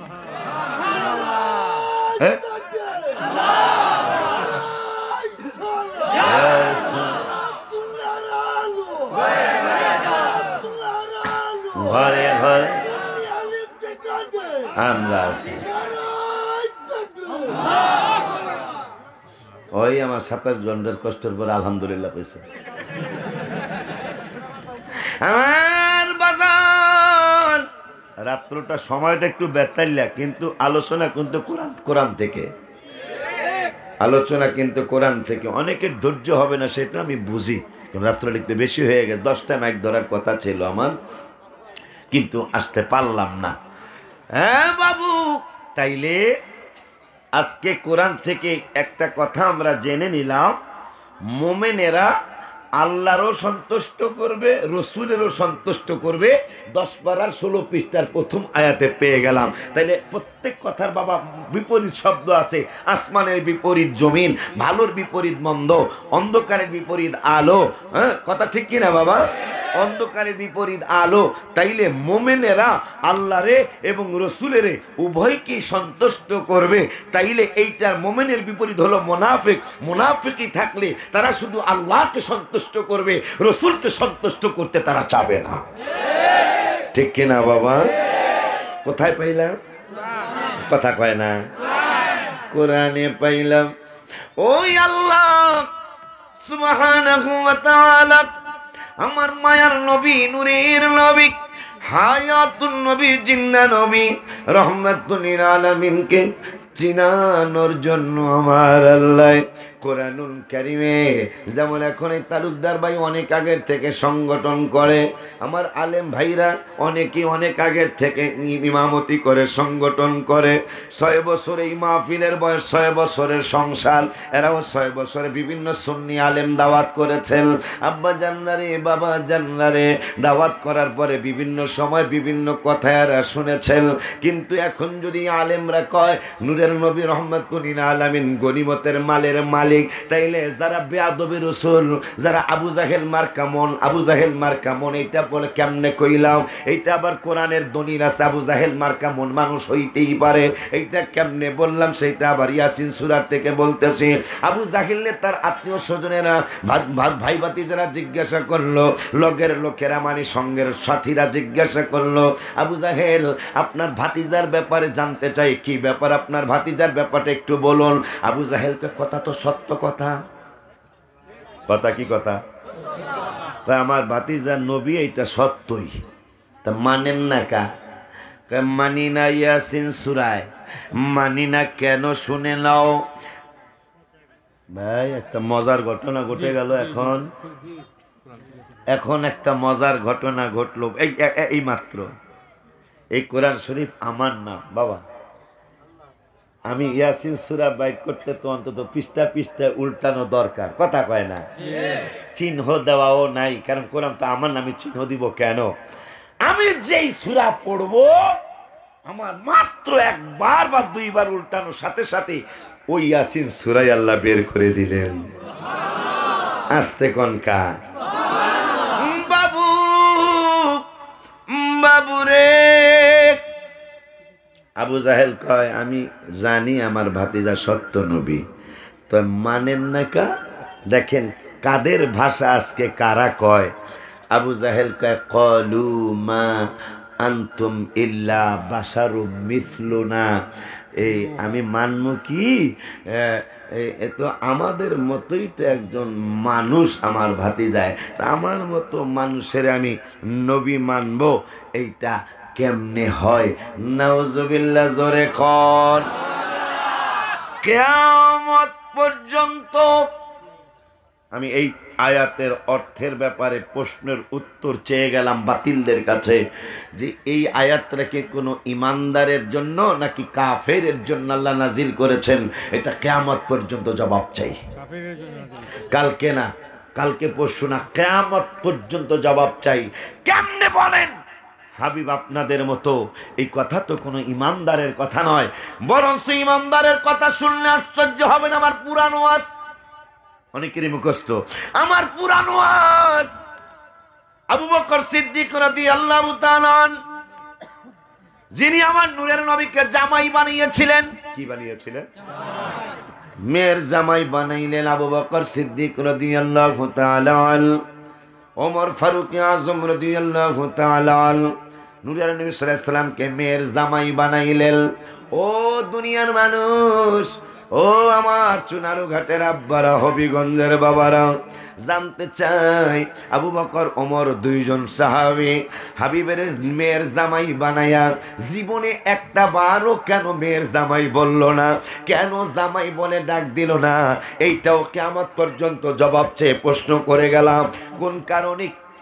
হ্যাঁ, ঘরে ঘরে আমরা আছি। ওই আমার সাতাশ ঘন্টার কষ্টের পর আলহামদুলিল্লাহ পেয়েছে। আমার বাজার রাত্রটা সময়টা একটু বেতাইলা, কিন্তু আলোচনা কিন্তু কোরআন কোরআন থেকে আলোচনা কিন্তু কোরআন থেকে। অনেকের ধৈর্য হবে না সেটা আমি বুঝি, রাত্রটা একটু বেশি হয়ে গেছে। দশটা মাইক ধরার কথা ছিল আমার, কিন্তু আসতে পারলাম না। হ্যাঁ বাবু, তাইলে আজকে কোরআন থেকে একটা কথা আমরা জেনে নিলাম, মোমেনেরা আল্লাহরও সন্তুষ্ট করবে, রসুলেরও সন্তুষ্ট করবে। দশ পারার ষোলো পৃষ্ঠার প্রথম আয়াতে পেয়ে গেলাম। তাইলে প্রত্যেক কথার বাবা বিপরীত শব্দ আছে। আসমানের বিপরীত জমিন, ভালোর বিপরীত মন্দ, অন্ধকারের বিপরীত আলো। হ্যাঁ, কথা ঠিক কিনা বাবা? অন্ধকারের বিপরীত আলো। তাইলে মোমেনেরা আল্লাহরে এবং রসুলেরে উভয়কে সন্তুষ্ট করবে। তাইলে এইটার মোমেনের বিপরীত হলো মোনাফিক। মোনাফিকই থাকলে তারা শুধু আল্লাহকে সন্তুষ্ট করবে, রসুলকে সন্তুষ্ট করতে তারা চাবে না। ঠিক কিনা বাবা? কোথায় পাইলাম? কথা কয় না, কোরআনে পাইলাম। ওই আল্লাহ সুবহানাহু ওয়া তাআলা আমার মায়ার নবী, নূরের নবী, হায়াতুন নবী, জিন্দা নবী, রহমাতুল লিল আলামিনকে চিনানোর জন্য আমার আল্লাহ কোরআনুল কারীমে, যেমন এখন এই তালুকদার ভাই অনেক আগের থেকে সংগঠন করে, আমার আলেম ভাইরা অনেকেই অনেক আগের থেকে ইমামতি করে, সংগঠন করে। ছয় বছর এই মাহফিলের বয়স, ছয় বছরের সংসার, এরাও ছয় বছরে বিভিন্ন সুন্নি আলেম দাওয়াত করেছেন। আব্বা জান্নারে, বাবা জান্নারে দাওয়াত করার পরে বিভিন্ন সময় বিভিন্ন কথা এরা শুনেছেন। কিন্তু এখন যদি আলেমরা কয় নূরের নবী রহমাতুল লিল আলামিন গনিমতের মালের মালিক, তাইলে যারা বেয়াদবি রসুল, যারা আবু জাহেল মার্কা মন, আবু জাহেল মার্কা মন, এইটা বলে কেমনে কইলাম? এইটা আবার কোরআনের দলিল আছে, আবু জাহেল মার্কা মন মানুষ হইতেই পারে। এইটা কেমনে বললাম? সেইটা আবার ইয়াসিন সূরা থেকে বলতেছি। আবু জাহেলে তার আত্মীয় স্বজনেরা, ভাই ভাতিজারা জিজ্ঞাসা করলো, লগের লোকেরা মানে সঙ্গের সাথীরা জিজ্ঞাসা করলো, আবু জাহেল আপনার ভাতিজার ব্যাপারে জানতে চাই, কি ব্যাপার আপনার ভাতিজার ব্যাপারটা একটু বলুন। আবু জাহেলকে কথা তো সত্য কথা। কথা কি কথা? আমার ভাতিজার নবী, এইটা সত্যই। তা মানেন না কা? মানি না ইয়াসিন সূরায়। মানি না কেন? শুনে নাও ভাই, একটা মজার ঘটনা ঘটে গেল। এখন এখন একটা মজার ঘটনা ঘটলো এই এই মাত্র। এই কোরআন শরীফ আমার নাম বাবা, আমি ইয়াসিন সূরা বাইর করতে তো অন্তত পৃষ্ঠা পৃষ্ঠা উল্টানো দরকার। কথা কয় না? চিহ্ন দেওয়াও নাই, কারণ কোরআন তো আমার নামে চিহ্ন দিব কেন? আমি যেই সূরা পড়বো আমার মাত্র একবার বা দুইবার উল্টানোর সাথে সাথে ওই ইয়াসিন সূরাই আল্লাহ বের করে দিলেন। আস্তে কনকা বাবু, বাবু রে। আবু জাহেল কয় আমি জানি আমার ভাতিজা সত্য নবী, তো মানেন না কা? দেখেন কাদের ভাষা আজকে কারা কয়। আবু জাহেল কয় কলু মা আনতুম ইল্লা বাশারুম মিসলুনা। এই আমি মানব কি? এ তো আমাদের মতোই তো একজন মানুষ আমার ভাতিজায়, তা আমার মতো মানুষের আমি নবী মানব, এইটা কেমনে হয়? নাউজুবিল্লাহ, জোরে কোন। কিয়ামত পর্যন্ত আমি এই আয়াতের অর্থের ব্যাপারে প্রশ্নের উত্তর চেয়ে গেলাম বাতিলদের কাছে, যে এই আয়াতটা কি কোনো ইমানদারের জন্য নাকি কাফেরের জন্য আল্লাহ নাজিল করেছেন? এটা কিয়ামত পর্যন্ত জবাব চাই। কালকে না, কালকে পরশু না, কিয়ামত পর্যন্ত জবাব চাই। কেমনে বলেন? হাবিব আপনাদের মতো এই কথা তো কোনো ইমানদারের কথা নয়, বরং ইমানদারের কথা শুনলে আশ্চর্য হবেন। আমার পুরানো ওয়াজ অনেকেরই মুখস্থ, আমার পুরানো ওয়াজ। আবু বকর সিদ্দিক রাদিয়াল্লাহু তাআলা যিনি আমার নূরের নবীকে জামাই বানিয়েছিলেন। কি বানিয়েছিলেন? মেয়ের জামাই বানাইলেন আবু বকর সিদ্দিক রাদিয়াল্লাহু তাআলা। ওমর ফারুক আজম রাদিয়াল্লাহু তাআলা নূরের নবী সাল্লাল্লাহু আলাইহি সাল্লামকে মেয়ের জামাই বানাইলেন। ও দুনিয়ার মানুষ, ও আমার চুনারু ঘাটের আব্বারা, হবিগঞ্জের বাবারা, জানতে চাই আবু বকর ওমর দুইজন সাহাবী হাবিবের মেয়ের জামাই বানায়া জীবনে একটা বারও কেন মেয়ের জামাই বলল না? কেন জামাই বলে ডাক দিল না? এইটাও কিয়ামত পর্যন্ত জবাব চেয়ে প্রশ্ন করে গেলাম। কোন কারণে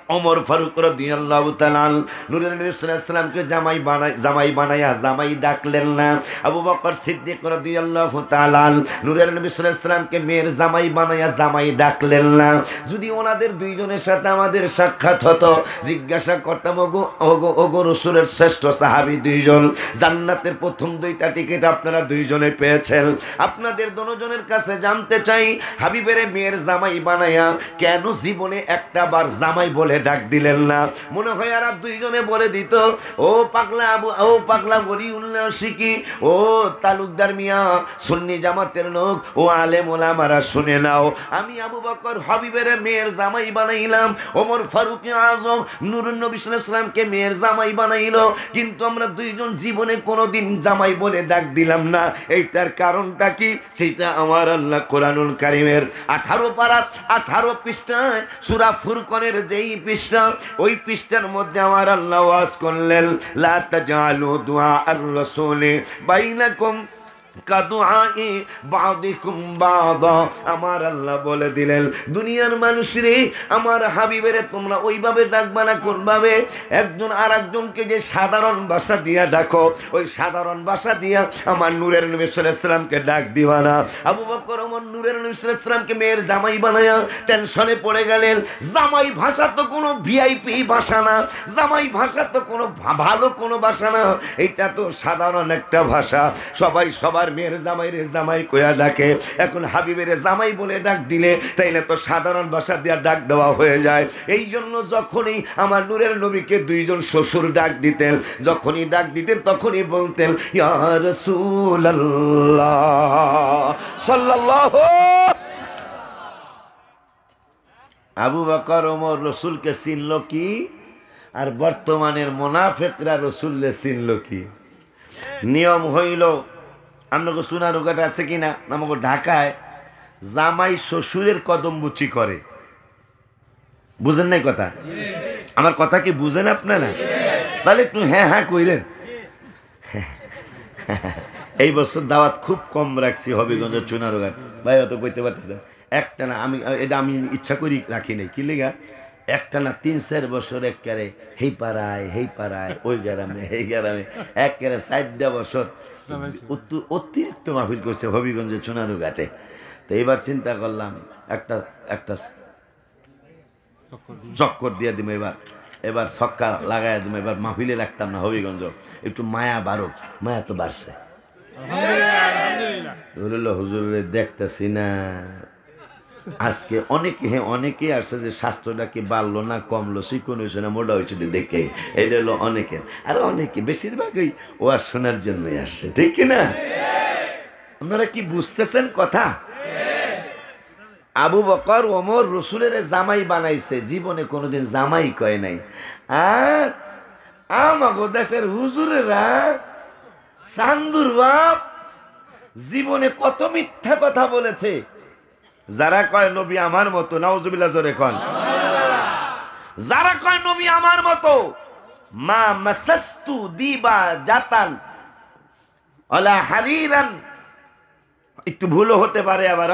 ওমর ফারুক রাদিয়াল্লাহু তাআলা নূরের নবী সাল্লাল্লাহু আলাইহি ওয়াসাল্লামকে জামাই বানাই জামাই বানায়া জামাই ডাকলেন না। আবু বকর সিদ্দিক রাদিয়াল্লাহু তাআলা নূরের নবী সাল্লাল্লাহু আলাইহি ওয়াসাল্লামকে মেয়ের জামাই বানায়া জামাই ডাকলেন না। যদি ওনাদের দুইজনের সাথে আমাদের সাক্ষাৎ হতো, জিজ্ঞাসা করতাম, ওগো ওগো ওগো রাসূলের শ্রেষ্ঠ সাহাবী দুইজন, জান্নাতের প্রথম দুইটা টিকিট আপনারা দুইজনে পেয়েছেন, আপনাদের দুজনের কাছে জানতে চাই, হাবিবের মেয়ের জামাই বানায়া কেন জীবনে একটা বার জামাই বলে ডাক দিলেন না? মনে হয় আর দুইজনে বলে দিত, ও পাগলা আবু ও পাগলা ওলিউল্লাহ শিকি, ও তালুকদার মিয়া, সুন্নি জামাতের লোক, ও আলেম ওলামারা শুনে নাও, আমি আবু বকর হাবিবের মেয়ের জামাই বানাইলাম, ওমর ফারুক আজম নূরুন নবী সাল্লাল্লাহু আলাইহি ওয়াসাল্লামকে মেয়ের জামাই বানাইলো, কিন্তু আমরা দুইজন জীবনে কোনোদিন জামাই বলে ডাক দিলাম না। এইটার কারণটা কি? সেটা আমার আল্লাহ কোরআনুল কারীমের আঠারো পারা আঠারো পৃষ্ঠায় সূরা ফুরকানের যেই পৃষ্ঠা, ওই পৃষ্ঠার মধ্যে আমার আল্লাহ ওয়াজ করলেন, লা তাজালু দুআ আর রাসূলি বাইনাকুম কাদুআই বাদিকুম বাদা। আমার আল্লাহ বলে দিলেন, দুনিয়ার মানুষরে আমার হাবিবেরে তোমরা ওইভাবে ডাকবা না কোনভাবে, একজন আর একজনকে যে সাধারণ ভাষা দিয়া ডাকো, ওই সাধারণ ভাষা দিয়া আমার নূরের নবী সাল্লাল্লাহু আলাইহি ওয়াসাল্লামকে ডাক দিবা না। আবু বকর ওমর নূরের নবী সাল্লাল্লাহু আলাইহি ওয়াসাল্লামকে মেয়ের জামাই বানায়া টেনশনে পড়ে গেলেন। জামাই ভাষা তো কোনো ভিআইপি ভাষা না, জামাই ভাষা তো কোনো ভালো কোনো ভাষা না, এটা তো সাধারণ একটা ভাষা, সবাই সবার মেয়ের জামাই রে জামাই কইয়া ডাকে। এখন হাবিবের জামাই বলে ডাক দিলে তাইলে তো সাধারণ ভাষা দিয়া ডাক দেওয়া হয়ে যায়। এই জন্য যখনই আমার নূরের নবীকে দুইজন শ্বশুর ডাক দিতেন, যখনই ডাক দিতেন তখনই বলতেন, ইয়া রাসূলুল্লাহ সাল্লাল্লাহু। আবু বকর ওমর রসুলকে চিনল কি, আর বর্তমানের মুনাফিকরা রসুলকে চিনল কি? নিয়ম হইল, আপনাকে সোনারুঘাট আছে কিনা, আমাকে ঢাকায় জামাই শ্বশুরের কদম বুচি করে, বুঝেন নাই কথা? আমার কথা কি বুঝেন আপনারা? তাহলে একটু হ্যাঁ হ্যাঁ কইলেন। এই বছর দাওয়াত খুব কম রাখছি হবিগঞ্জের সোনারুঘাট, ভাই অত কইতে পারতেছেন। একটা না, আমি এটা আমি ইচ্ছা করি রাখি নাই, কি লেগা, একটা না তিন চার বছর একবারে হেই পাড়ায় হেই পাড়ায় ওই গ্রামে এই গ্রামে একবারে চারটা বছর অতিরিক্ত মাহফিল করছে হবিগঞ্জের সোনারুঘাটে। তো এবার চিন্তা করলাম একটা একটা চক্কর দিয়ে দিব, এবার এবার ছক্কা লাগাই দিব, এবার মাহফিলে রাখতাম না হবিগঞ্জ, একটু মায়া বাড়ুক। মায়া তো বাড়ছে, হুজুরে দেখতেছি না আজকে অনেকে, হ্যাঁ অনেকেই আসছে যে স্বাস্থ্যটা কি বাড়লো না কমলো, চিকন হয়েছে না মোটা হয়েছে দেখে, এটা হলো অনেকের। আর অনেকে বেশিরভাগই ও আর শোনার জন্যই আসছে, ঠিক কিনা? আপনারা কি বুঝতেছেন কথা? আবু বকর ওমর রসুলের জামাই বানাইছে, জীবনে কোনোদিন জামাই কয় নাই। আর আমাগো দেশের হুজুরেরা চান্দুর বাপ জীবনে কত মিথ্যা কথা বলেছে। যারা কয় নবী আমার মতো, নাউজুবিল্লাহ জোরে কন, যারা কয় নবী আমার মতো, মা মাসাস্তু দিবা জাতান ওয়ালা হারিরান, একটু ভুলও হতে পারে আবার,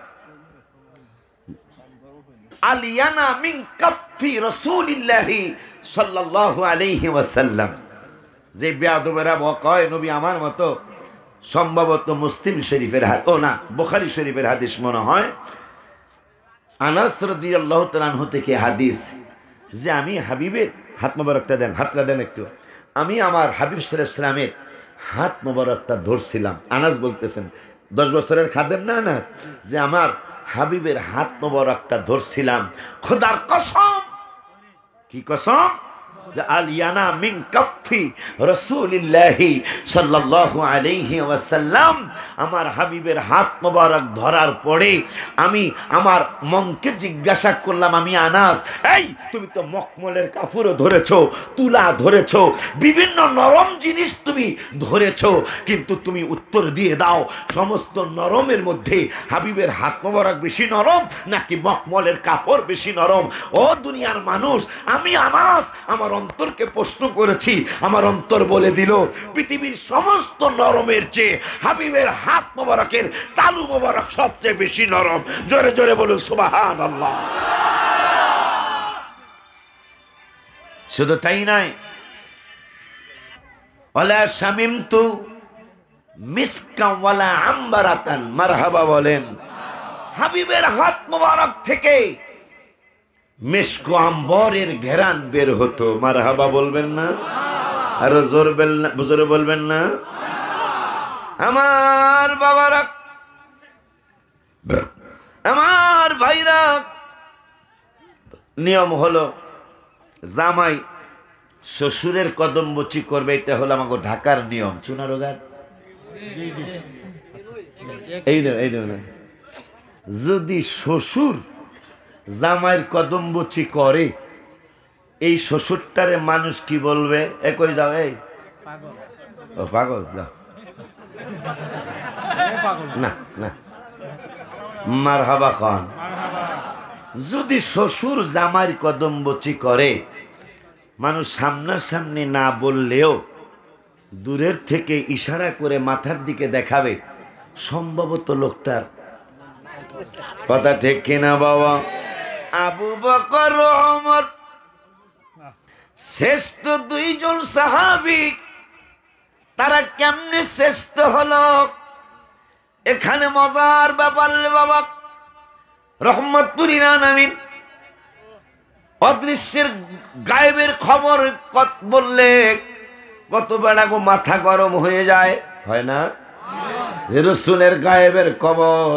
আলিয়ানা মিন কাফি রাসূলিল্লাহি সাল্লাল্লাহু আলাইহি ওয়াসাল্লাম। যে বেয়াদবেরা কয় নবী আমার মতো, সম্ভবত মুসলিম শরীফের হাদিস, ও না বুখারী শরীফের হাদিস মনে হয়, আনাস রাদিয়াল্লাহু তাআলা আনহু থেকে হাদিস, যে আমি হাবিবের হাত মোবারকটা দেন, হাতটা দেন একটু, আমি আমার হাবিব সাল্লাল্লাহু আলাইহি ওয়াসাল্লামের হাত মোবারকটা ধরছিলাম। আনাস বলতেছেন, দশ বছরের খাদেম না আনাস, যে আমার হাবিবের হাত মোবারকটা ধরছিলাম, খোদার কসম। কি কসম? যে আলিয়ানা মিন কাফি রাসূলিল্লাহি সাল্লাল্লাহু আলাইহি ওয়াসাল্লাম, আমার হাবিবের হাত মোবারক ধরার পরে আমি আমার মনকে জিজ্ঞাসা করলাম, আমি আনাস, এই তুমি তো মখমলের কাপড়ও ধরেছো, তুলা ধরেছো, বিভিন্ন নরম জিনিস তুমি ধরেছো, কিন্তু তুমি উত্তর দিয়ে দাও সমস্ত নরমের মধ্যে হাবিবের হাত মোবারক বেশি নরম নাকি মখমলের কাপড় বেশি নরম? ও দুনিয়ার মানুষ, আমি আনাস আমার অন্তরকে প্রশ্ন করেছি, আমার অন্তর বলে দিল পৃথিবীর সমস্ত নরমের চেয়ে হাবিবের হাত মোবারকের তালু মোবারক সবচেয়ে বেশি নরম। জোরে জোরে বলুন সুবহানাল্লাহ। শুধু তাই নয়, ওয়ালা শামিমতু মিসকা ওয়ালা আম্বারাতান, মারহাবা বলেন। হাবিবের হাত মোবারক থেকে মিস্ক আম্বরের ঘেরান বের হতো, মারহাবা বলবেন না? আরো জোর বলবেন না? জোরে বলবেন না? আমার বাবারা, আমার ভাইরা, নিয়ম হলো জামাই শ্বশুরের কদম বচি করবে, এটা হলো আমাকে ঢাকার নিয়ম। চুনারোগার এই এই যদি শ্বশুর জামাইয়ের কদম বচি করে, এই শ্বশুরটারে মানুষ কি বলবে? একই যাও, এই ও পাগল, যাও না না, মারহাবা খান। যদি শ্বশুর জামাইয়ের কদম বচি করে, মানুষ সামনাসামনি না বললেও দূরের থেকে ইশারা করে মাথার দিকে দেখাবে, সম্ভবত লোকটার কথা ঠিক কিনা বাবা? আবু বকর ওমর শ্রেষ্ঠ দুইজন সাহাবী, তারা কেমনে শ্রেষ্ঠ হলো? এখানে মজার ব্যাপার রে বাবা। রহমতুল আলামিন অদৃশ্যের গায়েবের খবর বললে কত বেড়া গো মাথা গরম হয়ে যায়, হয় না? যে রাসূলের গায়েবের খবর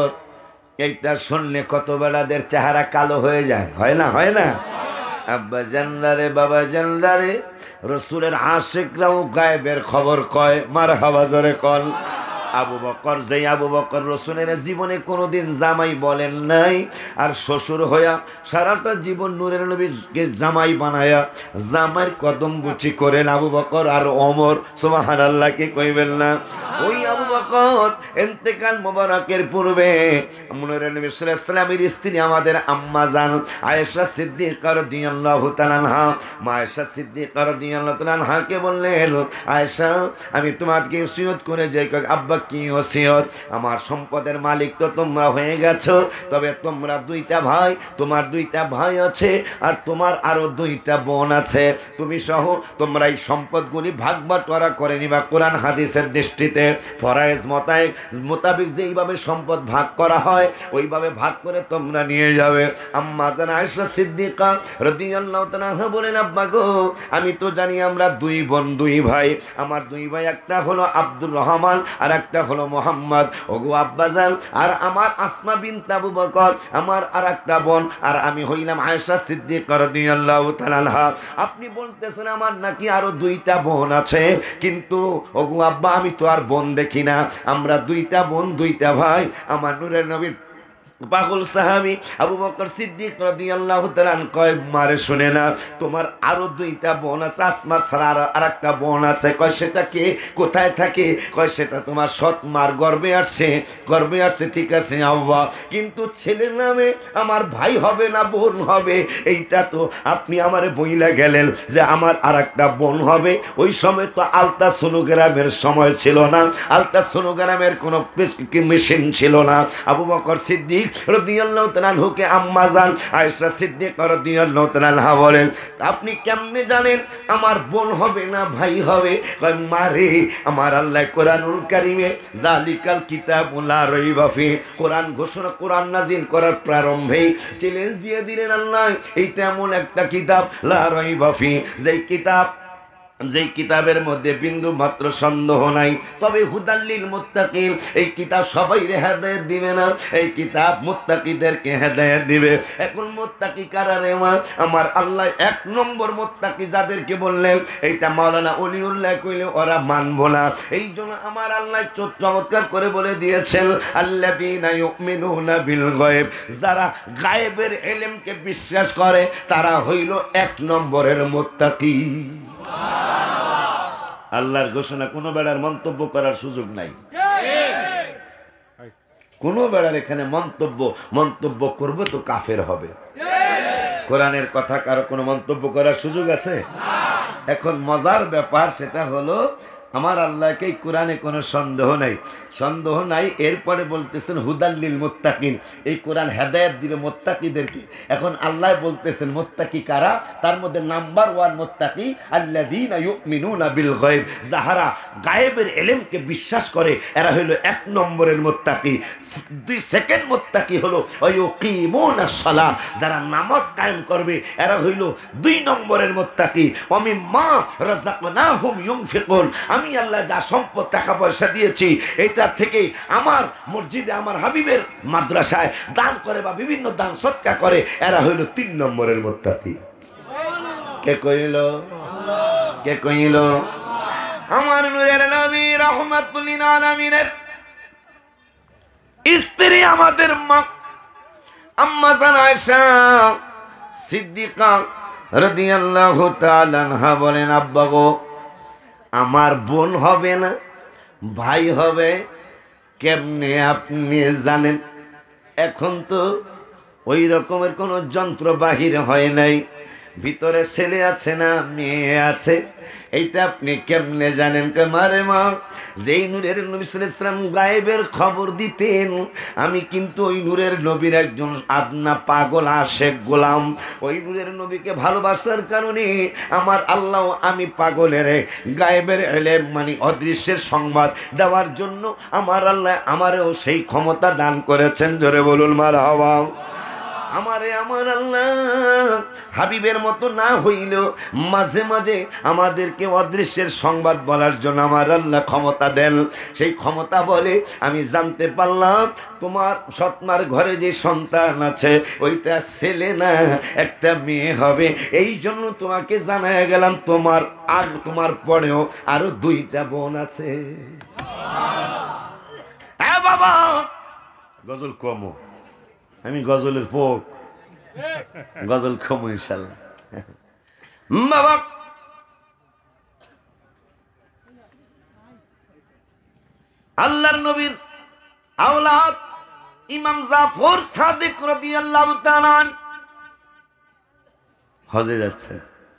এইটা শুনলে কত বেড়াদের চেহারা কালো হয়ে যায়, হয় না? হয় না? আব্বা জানলারে, বাবা জানলারে, রাসূলের আশিকরাও গায়েবের খবর কয়, মারহাবা জোরে কল। আবু বকর, যে আবু বকর রাসূলের জীবনে কোনোদিন জামাই বলেন নাই, আর শ্বশুর হইয়া সারাটা জীবন নূরের নবীকে জামাই বানায়া জামাইয়ের কদম বুচি করেন আবু বকর আর ওমর, সুবহানাল্লাহ, কি কইবেন না? ওই আবু বকর ইন্তেকাল মোবারকের পূর্বে নূরের নবী সাল্লাল্লাহু আলাইহি ওয়াসাল্লামের স্ত্রী আমাদের আম্মা জান আয়েশা সিদ্দিকা রাদিয়াল্লাহু তাআলা আনহা, মা আয়েশা সিদ্দিকা রাদিয়াল্লাহু তাআলা আনহাকে বললেন, আয়েশা আমি তোমাকে ওসিয়ত করে যাই। আব্বা কি ওসিয়ত? আমার সম্পদের মালিক তো তোমরা হয়ে গেছো, তবে তোমরা দুইটা ভাই, তোমার দুইটা ভাই আছে আর তোমার আরো দুইটা বোন আছে, তুমি সহ তোমরা এই সম্পদগুলি ভাগ বাটোয়ারা করে নিবা। কোরআন হাদিসের দৃষ্টিতে ফরায়েজ মোতাবেক মোতাবেক যেইভাবে সম্পদ ভাগ করা হয় ওইভাবে ভাগ করে তোমরা নিয়ে যাবে। আম্মা জান আয়েশা সিদ্দিকা রাদিয়াল্লাহু তাআলা আনহা বলেন, আব্বা গো আমি তো জানি আমরা দুই বোন দুই ভাই, আমার দুই ভাই একটা হলো আব্দুর রহমান আর একটা হলো মোহাম্মদ। ওগো আব্বাজান, আর আমার আসমা বিনত আবু বকর আমার আর একটা বোন, আর আমি হইলাম আয়েশা সিদ্দিকা রাদিয়াল্লাহু তাআলা আনহা। আপনি বলতেছেন আমার নাকি আরো দুইটা বোন আছে, কিন্তু ওগো আব্বা আমি তো আর বোন দেখি না, আমরা দুইটা বোন দুইটা ভাই। আমার নূরের নবীর পাগল সাহাবী আবু বকর সিদ্দিক রাদিয়াল্লাহু তাআলা কয়, মারে শুনে না, তোমার আরো দুইটা বোন আছে, আসমার ছাড়া আর একটা বোন আছে। কয় সেটা কে, কোথায় থাকে? কয় সেটা তোমার সৎ মার গর্ভে আসছে, গর্ভে আসছে, ঠিক আছে আব্বা, কিন্তু ছেলের নামে আমার ভাই হবে না বোন হবে, এইটা তো আপনি আমারে বইলা গেলেন যে আমার আর একটা বোন হবে। ওই সময় তো আলট্রাসোনোগ্রামের সময় ছিল না, আলট্রাসোনোগ্রামের কোনো মেশিন ছিল না। আবু বকর সিদ্দিক রাদিয়াল্লাহু তাআলা আনহুকে আম্মা জান আয়েশা সিদ্দিকা রাদিয়াল্লাহু তাআলা আনহা বলেন, আপনি কেমনে জানেন আমার বোন হবে না ভাই হবে? কয় মারে, আমার আল্লাহ কোরআনুল কারীমে জালিকাল কিতাবুল লা রাইবা ফি, কোরআন ঘোষণা, কোরআন নাজিল করার প্রারম্ভে চ্যালেঞ্জ দিয়ে দিলেন আল্লাহ, এইটা এমন একটা কিতাব লা রাইবা ফি, যেই কিতাব যেই কিতাবের মধ্যে বিন্দু মাত্র সন্দেহ নাই, তবে হুদাল্লিল মুত্তাকিন, এই কিতাব সবাই হেদায়েত দিবে না, এই কিতাব মুত্তাকিদেরকে হেদায়েত দিবে। এখন মুত্তাকি কারা রে মা? আমার আল্লাহ এক নম্বর মুত্তাকি যাদেরকে বললেন, এইটা মাওলানা ওলিউল্লাহ কইলে ওরা মানবো না। এই জন্য আমার আল্লাহ চমৎকার করে বলে দিয়েছেন, আল্লাযীনা ইউমিনুনা বিল গায়ব, যারা গায়েবের ইলমকে বিশ্বাস করে তারা হইল এক নম্বরের মুত্তাকি। আল্লাহর ঘোষণা, কোনো বেড়ার মন্তব্য করার সুযোগ নাই, কোনো বেড়ার এখানে মন্তব্য মন্তব্য করবো তো কাফের হবে। কোরআনের কথা কারো কোনো মন্তব্য করার সুযোগ আছে? এখন মজার ব্যাপার সেটা হলো আমার আল্লাহকে কোরআনে কোনো সন্দেহ নাই, সন্দেহ নাই। এরপরে বলতেছেন হুদাল্লিল মুত্তাকিন, এই কোরআন হেদায়েত দিবে মুত্তাকিদেরকে। এখন আল্লাহ বলতেছেন মুত্তাকি কারা? তার মধ্যে নাম্বার ওয়ান মুত্তাকি আল্লাযীনা ইউমিনুনা বিল গায়ব, যাহারা গায়েবের ইলমকে বিশ্বাস করে, এরা হলো এক নম্বরের মুত্তাকি। দুই সেকেন্ড মুত্তাকি হলো ওয়ায়ুকিমুনাস সালাহ, যারা নামাজ কায়েম করবে, এরা হইল দুই নম্বরের মুত্তাকি। ওয়া মিম্মা রাযাকনাহুম ইউনফিকুন, আমি আল্লাহ যা সম্পদ টাকা পয়সা দিয়েছি এটা থেকে আমার মসজিদে, আমার হাবিবের মাদ্রাসায় দান করে বা বিভিন্ন দান সদকা করে, এরা হইল তিন নম্বরের মুত্তাকি। কে কইল? কে কইল? আমার নূরের নবী রাহমাতুল লিল আলামিনের স্ত্রী, আমাদের মা আম্মা জান আয়েশা সিদ্দিকা রাদিয়াল্লাহু তাআলা আনহা বলেন, আব্বা গো, আমার বোন হবে না, ভাই হবে কেমনে আপনি জানেন? এখন তো ওই রকমের কোনো যন্ত্র বাহির হয় নাই, ভিতরে ছেলে আছে না মেয়ে আছে, এইটা আপনি কেমনে জানেন? মারে মা, যেই নূরের নবী সাল্লাল্লাহু আলাইহি ওয়াসাল্লাম গায়েবের খবর দিতেন, আমি কিন্তু ওই নূরের নবীর একজন আদনা পাগল আশেক গোলাম। ওই নূরের নবীকে ভালোবাসার কারণে আমার আল্লাহ আমি পাগলের গায়েবের ইলম মানে অদৃশ্যের সংবাদ দেওয়ার জন্য আমার আল্লাহ আমারও সেই ক্ষমতা দান করেছেন। জোরে বলুন মারহাবা। আমারে আমার আল্লাহ হাবিবের মতো না হইলেও মাঝে মাঝে আমাদেরকে অদৃশ্যের সংবাদ বলার জন্য আমার আল্লাহ ক্ষমতা দেন। সেই ক্ষমতা বলে আমি জানতে পারলাম তোমার সৎমার ঘরে যে সন্তান আছে ওইটা ছেলে না একটা মেয়ে হবে। এই জন্য তোমাকে জানায় গেলাম তোমার আর তোমার পরেও আরো দুইটা বোন আছে। হ্যাঁ বাবা, গজল কমো, আমি গজলের পোক, গজল কমো ইনশাল্লাহ। বাবা আল্লাহর নবীর আওলাদ ইমাম জাফর সাদিক রাদিয়াল্লাহু তাআলা হজে যাচ্ছে।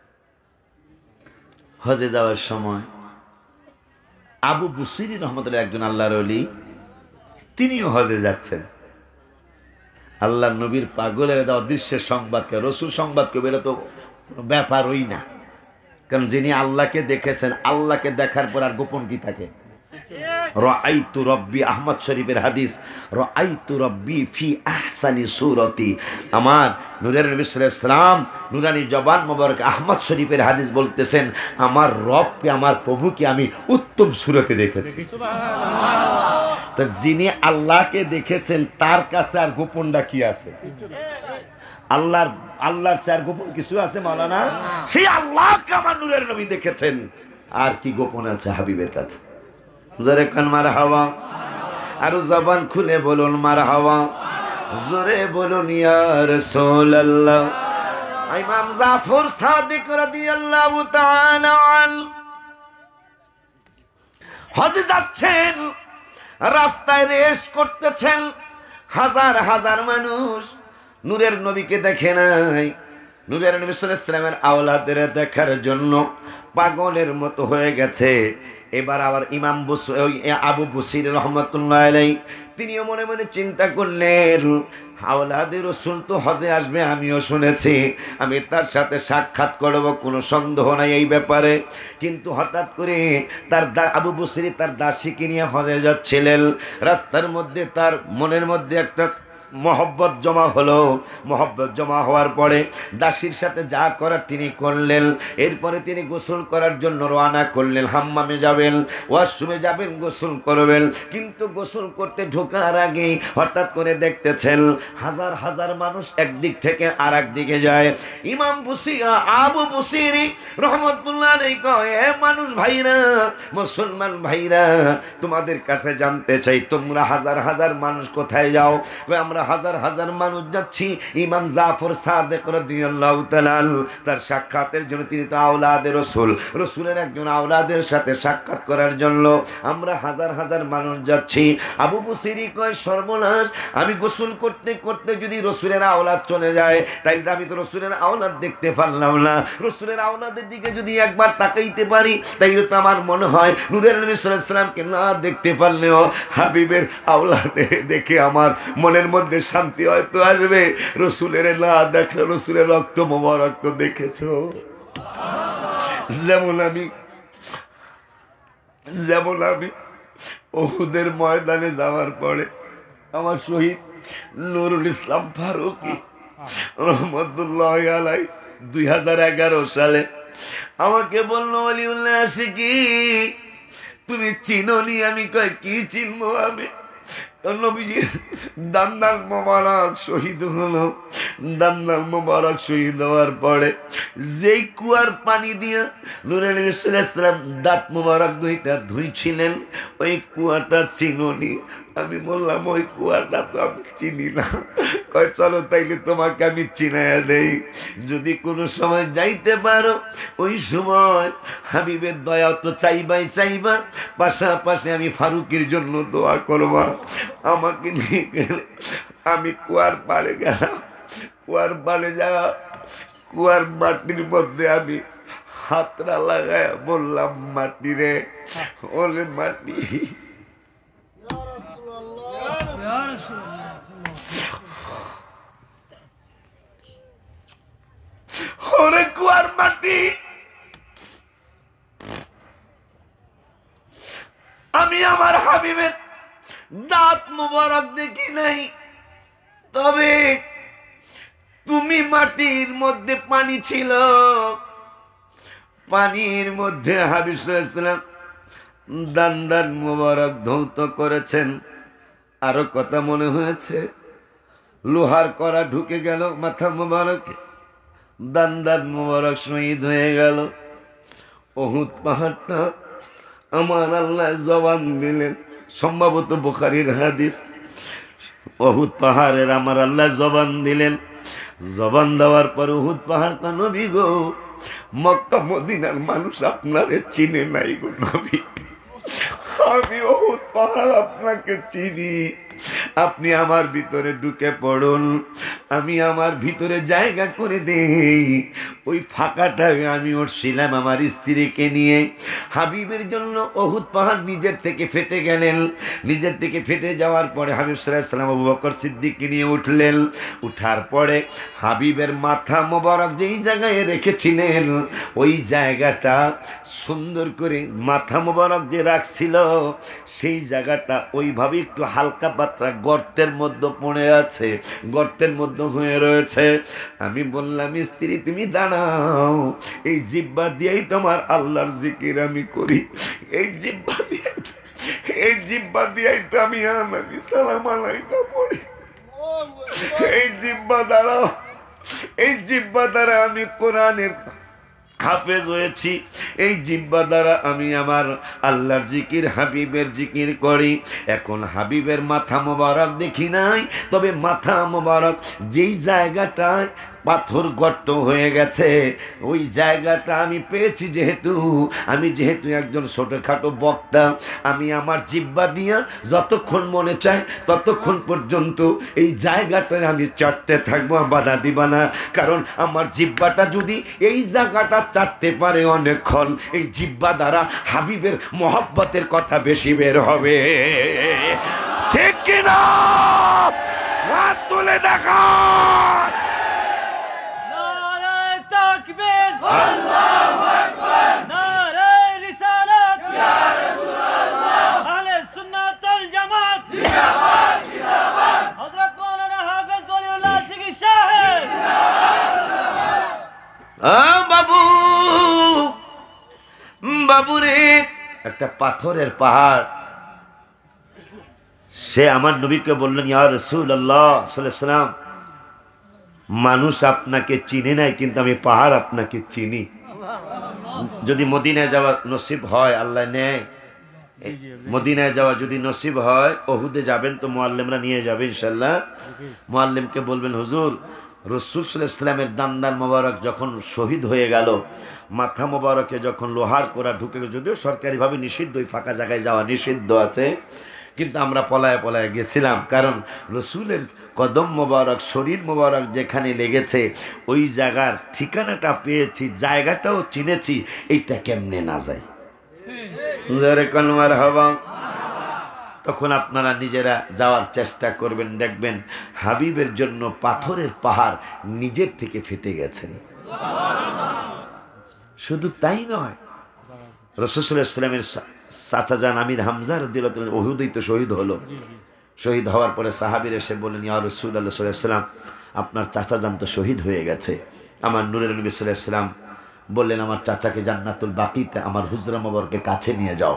হজে যাওয়ার সময় আবু বুসিরি রহমতুল্লাহ একজন আল্লাহর ওলি, তিনিও হজে যাচ্ছেন। আল্লাহ নবীর পাগলের অদৃশ্যের সংবাদকে রসুল সংবাদকে বেরো তো কোনো ব্যাপারই না, কারণ যিনি আল্লাহকে দেখেছেন, আল্লাহকে দেখার পর আর গোপন কি থাকে? রাআইতু রব্বি, আহমদ শরীফের হাদিস, রাআইতু রব্বি ফি আহসানি সূরতি। আমার নূরের নবী সাল্লাল্লাহু আলাইহি ওয়াসাল্লাম নুরানি জবান মোবারক আহমদ শরীফের হাদিস বলতেছেন, আমার রবকে, আমার প্রভুকে আমি উত্তম সূরতে দেখেছি। তা যিনি আল্লাহকে দেখেছেন তার কাছে আর গোপনটা কি আছে? আল্লাহর আল্লাহর চেয়ে গোপন কিছু আছে মাওলানা? সেই আল্লাহকে আমার নূরের নবী দেখেছেন, আর কি গোপন আছে হাবিবের কাছে? জোরে কান মারহাবা, আর জবান খুলে বলুন মারহাবা, জোরে বলুন ইয়া রাসূলুল্লাহ। ইমাম জাফর সাদিক রাদিয়াল্লাহু তাআলা আনহু হজে যাচ্ছেন, রাস্তায় রেস করতেছেন, হাজার হাজার মানুষ নূরের নবীকে দেখে নাই, নূরের নবী সাল্লাল্লাহু আলাইহি ওয়াসাল্লামের আওলাদের দেখার জন্য পাগলের মতো হয়ে গেছে। এবার আবার ইমাম আবু বসির রহমতুল্লাহ আলাইহি তিনিও মনে মনে চিন্তা করলেন, আওলাদে রাসূল তো হজে আসবে, আমিও শুনেছি, আমি তার সাথে সাক্ষাৎ করব, কোনো সন্দেহ নাই এই ব্যাপারে। কিন্তু হঠাৎ করে তার আবু বসির তার দাসীকে নিয়ে হজে যাচ্ছিলেন, রাস্তার মধ্যে তার মনের মধ্যে একটা মহব্বত জমা হলো। মহব্বত জমা হওয়ার পরে দাসীর সাথে যা করার তিনি করলেন। এরপরে তিনি গোসল করার জন্য রওনা করলেন, হাম্মামে যাবেন, ওয়াশরুমে যাবেন, গোসল করবেন। কিন্তু গোসল করতে ঢোকার আগে হঠাৎ করে দেখতেছেন হাজার হাজার মানুষ একদিক থেকে আর এক দিকে যায়। ইমাম বুসি আবু বসিরি রহমতুল্লাহ আলাইহি কয়, এ মানুষ ভাইরা, মুসলমান ভাইরা, তোমাদের কাছে জানতে চাই তোমরা হাজার হাজার মানুষ কোথায় যাও? কয় আমরা আমরা হাজার হাজার মানুষ যাচ্ছি ইমাম জাফর সাদেক রাদিয়াল্লাহু তাআলা তার সাক্ষাতের জন্য। তিনি তো আওলাদে রাসূল, রাসূলের একজন আওলাদের সাথে সাক্ষাৎ করার জন্য আমরা হাজার হাজার মানুষ যাচ্ছি। আবু বসরি কয় সর্বনাশ, আমি গোসল করতে করতে যদি রাসূলের আওলাদ চলে যায় তাইলে আমি তো রাসূলের আওলাদ দেখতে পারলাম না। রাসূলের আওলাদের দিকে যদি একবার তাকাইতে পারি তাইলে তো আমার মনে হয় নূরের নবী সাল্লাল্লাহু আলাইহি সাল্লামকে না দেখতে পারলেও হাবিবের আওলাদে দেখে আমার মনের মধ্যে শান্তি হয়তো আসবে। রাসূলের না দেখলে রাসূলের রক্ত মোবারক তো দেখেছো। যেমন আমি যেমন আমি উহুদের ময়দানে যাওয়ার পরে আমার শহীদ নুরুল ইসলাম ফারুকী রহমতুল্লাহি আলাইহি দুই হাজার এগারো সালে আমাকে বললো ওলিউল্লাহ আশিকি তুমি চিনোনি? আমি কয় কি চিনবো আমি? নবীজির দান্দাল মোবারক শহীদ হলো। দান্দাল মোবারক শহীদ হওয়ার পরে যেই কুয়ার পানি দিয়ে নূরের নবী সাল্লাল্লাহু আলাইহি ওয়াসাল্লাম দাঁত মোবারক দুইটা ধুইছিলেন ওই কুয়াটা চিনোনি? আমি বললাম ওই কুয়াটা তো আমি চিনি না। কয় চলো তাইলে তোমাকে আমি চিনাইয়া দেই, যদি কোনো সময় যাইতে পারো ওই সময় হাবিবের দয়া তো চাইবাই চাইবা, পাশাপাশি আমি ফারুকের জন্য দোয়া করবা। আমাকে নিয়ে গেলে আমি কুয়ার পাড়ে গেলাম। কুয়ার পাড়ে যাওয়া কুয়ার মাটির মধ্যে আমি হাতরা লাগায় বললাম মাটি রে, ওলে মাটি ওরে কুয়ার মাটি, আমি আমার হাবিবের দাঁত মোবারক দেখি নাই, তবে তুমি মাটির মধ্যে পানি ছিল, পানির মধ্যে হাবিব সাল্লাল্লাহু আলাইহি ওয়াসাল্লাম দান দান মোবারক ধৌত করেছেন। আরো কথা মনে হয়েছে, লোহার কড়া ঢুকে গেল মাথা মোবারক, দান দান মোবারক শহীদ হয়ে গেল। উহুদ পাহাড়টা আমার আল্লাহ জবান দিলেন, সম্ভবত বুখারীর হাদিস। উহুদ পাহাড়ের আমার আল্লাহ জবান দিলেন। জবান দেওয়ার পর উহুদ পাহাড়টা নবী গো, মক্কা মদিনার মানুষ আপনারে চিনে নাই গো নবী, আমি উহুদ পাহাড় আপনাকে চিনি। আপনি আমার ভিতরে ঢুকে পড়ুন, আমি আমার ভিতরে জায়গা করে দেই। ওই ফাঁকাটা আমি উঠছিলাম আমার স্ত্রীকে নিয়ে। হাবিবের জন্য উহুদ পাহাড় নিজের থেকে ফেটে গেলেন। নিজের থেকে ফেটে যাওয়ার পরে হাবিব সাল্লাল্লাহু আলাইহি ওয়াসাল্লাম আবু বকর সিদ্দিককে নিয়ে উঠলেন। উঠার পরে হাবিবের মাথা মোবারক যেই জায়গায় রেখেছিলেন ওই জায়গাটা সুন্দর করে মাথা মোবারক যে রাখছিল সেই জায়গাটা ওইভাবে একটু হালকা পাতলা গর্তের মধ্যে পড়ে আছে, গর্তের মধ্যে হয়ে রয়েছে। আমি বললাম স্ত্রী তুমি দাঁড়াও, এই জিহ্বা দিয়েই তোমার আল্লাহর জিকির আমি করি, এই জিহ্বা দিয়ে এই জিহ্বা দিয়েই তো আমি আমি সালাম আলাইকা পড়ি, এই জিহ্বা দ্বারা এই জিহ্বা দ্বারা আমি কোরআনের হাফেজ হয়েছি, এই জিহ্বা দ্বারা আমি আমার আল্লাহর জিকির হাবিবের জিকির করি। এখন হাবিবের মাথা মোবারক দেখি নাই, তবে মাথা মোবারক যেই জায়গাটায় পাথর গর্ত হয়ে গেছে ওই জায়গাটা আমি পেয়েছি। যেহেতু আমি যেহেতু একজন ছোটোখাটো বক্তা, আমি আমার জিহ্বা দিয়া যতক্ষণ মনে চায় ততক্ষণ পর্যন্ত এই জায়গাটায় আমি চাটতে থাকবো, বাধা দিবা না। কারণ আমার জিহ্বাটা যদি এই জায়গাটা চাটতে পারে অনেকক্ষণ, এই জিহ্বা দ্বারা হাবিবের মহব্বতের কথা বেশি বের হবে, ঠিক কিনা? হাত তুলে দেখা। আল্লাহু আকবার, নারে রিসালাত ইয়া রাসূলুল্লাহ, আহলে সুন্নাত ওয়াল জামাত জিন্দাবাদ জিন্দাবাদ, হযরত মাওলানা হাফেজ ওলিউল্লাহ আশিকি সাহেব জিন্দাবাদ। আ বাবু বাবুরে, একটা পাথরের পাহাড়, সে আমার নবীকে বললেন ইয়া রাসূলুল্লাহ সাল্লাল্লাহু আলাইহি ওয়াসাল্লাম, মানুষ আপনাকে চিনে নাই কিন্তু আমি পাহাড় আপনাকে চিনি। যদি মদিনায় যাওয়ার নসিব হয়, আল্লাহ নেয়, মদিনায় যাওয়া যদি নসিব হয়, ওহুদে যাবেন তো মুআল্লিমরা নিয়ে যাবে ইনশাআল্লাহ। মুআল্লিমকে বলবেন, হুজুর রাসূল সাল্লাল্লাহু আলাইহি ওয়াসাল্লামের দান্দান মোবারক যখন শহীদ হয়ে গেল, মাথা মোবারকে যখন লোহার কোড়া ঢুকে গেল, যদিও সরকারিভাবে নিষিদ্ধ, ওই ফাঁকা জায়গায় যাওয়া নিষিদ্ধ আছে, কিন্তু আমরা পলায় পলায় গেছিলাম, কারণ রসুলের কদম মোবারক, শরীর মোবারক যেখানে লেগেছে ওই জায়গার ঠিকানাটা পেয়েছি, জায়গাটাও চিনেছি, এইটা কেমনে না যায়। জোরে কলমার হবা। তখন আপনারা নিজেরা যাওয়ার চেষ্টা করবেন, দেখবেন হাবিবের জন্য পাথরের পাহাড় নিজের থেকে ফেটে গেছেন। শুধু তাই নয়, রাসূল সাল্লাল্লাহু আলাইহি ওয়াসাল্লামের চাচা যান আমির হামজা রাদিয়াল্লাহু তাআলা উহুদেই তো শহীদ হলো। শহীদ হওয়ার পরে সাহাবীরা এসে বললেন, ইয়া রাসূলুল্লাহ সাল্লাল্লাহু আলাইহি ওয়াসাল্লাম, আপনার চাচা যান তো শহীদ হয়ে গেছে। আমার নূরের নবী সাল্লাল্লাহু আলাইহি ওয়াসাল্লাম বললেন, আমার চাচাকে জান্নাতুল বাকিতে আমার হুজরা মোবারকের কাছে নিয়ে যাও।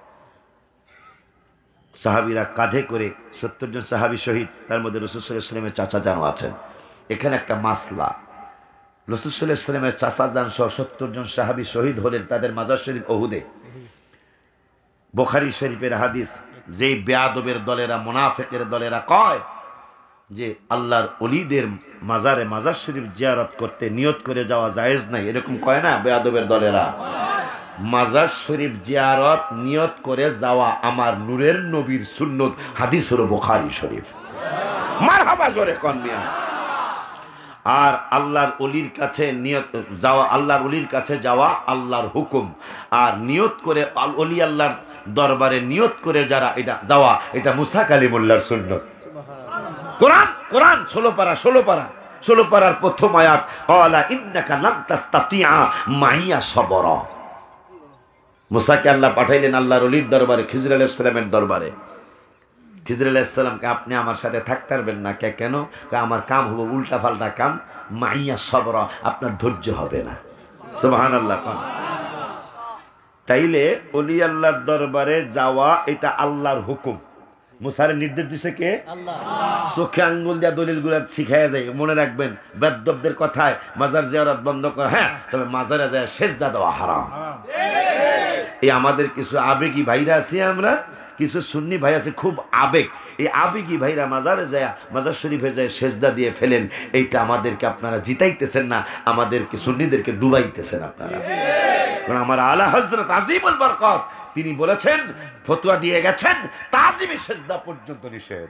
সাহাবীরা কাঁধে করে, সত্তর জন সাহাবী শহীদ, তার মধ্যে রাসূল সাল্লাল্লাহু আলাইহি ওয়াসাল্লামের চাচা যানও আছেন। এখানে একটা মাসলা, রাসূল সাল্লাল্লাহু আলাইহি ওয়াসাল্লামের চাচা যান সহ সত্তর জন সাহাবী শহীদ হলেন, তাদের মাজার শরীফ উহুদে। বুখারী শরীফের হাদিস, যেই বেয়াদবের দলেরা, মুনাফিকের দলেরা কয় যে আল্লাহর ওলিদের মাজারে মাজার শরীফ জিয়ারত করতে নিয়ত করে যাওয়া জায়েজ নাই, এরকম কয় না বেয়াদবের দলেরা। মাজার শরীফ জিয়ারত নিয়ত করে যাওয়া আমার নূরের নবীর সুন্নত, হাদিস হলো বুখারী শরীফ। মারহাবা জোরে কোন মিয়া। আর আল্লাহর ওলির কাছে নিয়ত যাওয়া, আল্লাহর ওলির কাছে যাওয়া আল্লাহর হুকুম, আর নিয়ত করে ওলি আল্লাহর দরবারে নিয়ত করে যারা এটা যাওয়া, এটা মুসা কালিমুল্লাহর সুন্নত। কোরআন কোরআন ষোলো পারা ষোলো পারা ষোলো পারার প্রথম আয়াত, ক্বালা ইন্নাকা লান তাসতাতিআ মাইয়া সবরা। মুসাকে আল্লাহ পাঠাইলেন আল্লাহর ওলির দরবারে, খিজর আলাইহিস সালামের দরবারে। খিজর আলাইহিস সালামকে, আপনি আমার সাথে থাকতে পারবেন না? কে কেন? আমার কাম হবো উল্টা পাল্টা কাম, মাইয়া সবরা, আপনার ধৈর্য হবে না। সুবহানাল্লাহ। তাইলে ওলি আল্লাহর দরবারে যাওয়া এটা আল্লাহর হুকুম। মুসারে নির্দেশ দিছে কে? আল্লাহ। চোখে আঙ্গুল দিয়া দলিল গুলা শিখাইয়া যায়। মনে রাখবেন, বেদ্যবদের কথায় মাজার জিয়ারত বন্ধ করা, হ্যাঁ, তবে মাজারে যায় সেজদা দেওয়া হারাম। এই আমাদের কিছু আবেগী ভাইরা আছি, আমরা কিছু সুন্নি ভাই আছে খুব আবেগ, এই আবেগী ভাইরা মাজারে যায়, মাজার শরীফে যায় সেজদা দিয়ে ফেলেন। এইটা আমাদেরকে আপনারা জিতাইতেছেন না, আমাদেরকে সুন্নিদেরকে ডুবাইতেছেন আপনারা। কারণ আমার আলা হযরত আজিমুল বরকত তিনি বলেছেন, ফতোয়া দিয়ে গেছেন, তাজিমি সেজদা পর্যন্ত নিষেধ।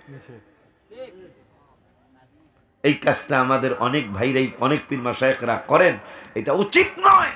এই কাজটা আমাদের অনেক ভাইরাই, অনেক পীর মাশায়েখরা করেন, এটা উচিত নয়।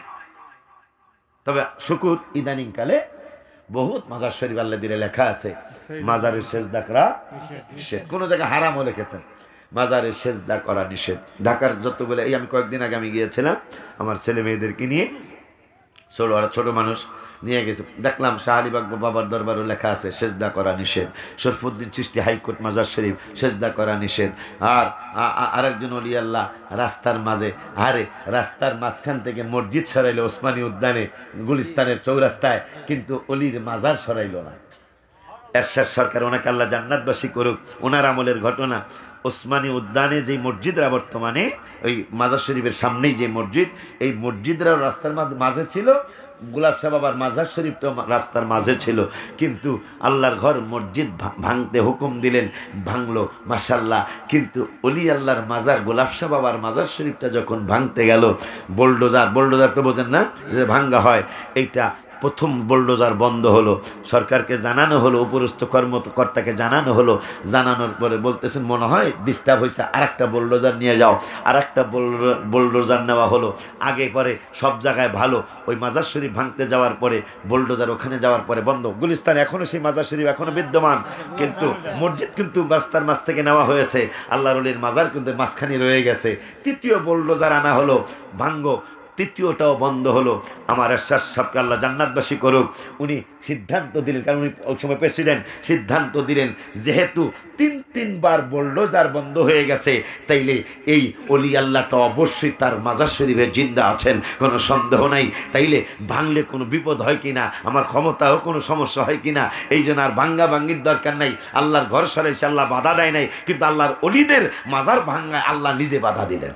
তবে শুকুর, ইদানিং কালে বহুত মাজার শরীফ আল্লাহ দিলে লেখা আছে মাজারের সেজদা করা নিষেধ, কোন জায়গায় হারামও লিখেছেন, মাজারের সেজদা করা নিষেধ। ঢাকার যতগুলো, এই আমি কয়েকদিন আগে আমি গিয়েছিলাম আমার ছেলে মেয়েদেরকে নিয়ে, ছোট আর ছোট মানুষ নিয়ে গেছে, দেখলাম শাহ আলীবাগ বাবার দরবারও লেখা আছে সেজদা করা নিষেধ। শরফুদ্দিন চিশতি হাইকোর্ট মাজার শরীফ সেজদা করা নিষেধ। আর আরেকজন ওলি আল্লাহ রাস্তার মাঝে, আরে রাস্তার মাঝখান থেকে মসজিদ সরাইলো ওসমানী উদ্যানে, গুলিস্তানের চৌরাস্তায়, কিন্তু অলির মাজার সরাইলো না। এরশাদ সরকার, ওনাকে আল্লাহ জান্নাতবাসী করুক, ওনার আমলের ঘটনা। ওসমানী উদ্যানে যে মসজিদরা বর্তমানে ওই মাজার শরীফের সামনেই যে মসজিদ, এই মসজিদরা রাস্তার মাঝে ছিল, গোলাপ শাহ বাবার মাজার শরীফ তো রাস্তার মাঝে ছিল, কিন্তু আল্লাহর ঘর মসজিদ ভাঙতে হুকুম দিলেন, ভাঙলো মাশাল্লাহ। কিন্তু অলি আল্লাহর মাজার, গোলাপ শাহ বাবার মাজার শরীফটা যখন ভাঙতে গেল, বোলডোজার, বোলডোজার তো বোঝেন না যে ভাঙ্গা হয়, এইটা প্রথম বোলডোজার বন্ধ হলো। সরকারকে জানানো হলো, উপরস্থ কর্মকর্তাকে জানানো হলো, জানানোর পরে বলতেছেন মনে হয় ডিস্টার্ব হয়েছে, আর একটা বোলডোজার নিয়ে যাও। আর একটা বোলডোজার নেওয়া হলো। আগে পরে সব জায়গায় ভালো, ওই মাজার শরীফ ভাঙতে যাওয়ার পরে বোলডোজার ওখানে যাওয়ার পরে বন্ধ। গুলিস্তান এখনও সেই মাজার শরীফ এখনও বিদ্যমান, কিন্তু মসজিদ কিন্তু রাস্তার মাঝ থেকে নেওয়া হয়েছে, আল্লাহর ওলির মাজার কিন্তু মাঝখানে রয়ে গেছে। তৃতীয় বোলডোজার আনা হলো, ভাঙ্গো, তৃতীয়টাও বন্ধ হলো। আমার এরশাদ সাহেবকে আল্লাহ জান্নাতবাসী করুক, উনি সিদ্ধান্ত দিলেন, কারণ উনি ওই সময় প্রেসিডেন্ট, সিদ্ধান্ত দিলেন যেহেতু তিন তিনবার বোলডোজার বন্ধ হয়ে গেছে, তাইলে এই অলি আল্লাহটা অবশ্যই তার মাজার শরীফে জিন্দা আছেন, কোনো সন্দেহ নাই। তাইলে ভাঙলে কোনো বিপদ হয় কিনা, আমার ক্ষমতাও কোনো সমস্যা হয় কিনা, এই জন্য আর ভাঙ্গা ভাঙ্গির দরকার নাই। আল্লাহর ঘর সরাইছে, আল্লাহ বাধা দেয় নাই, কিন্তু আল্লাহর অলিদের মাজার ভাঙ্গায় আল্লাহ নিজে বাধা দিলেন।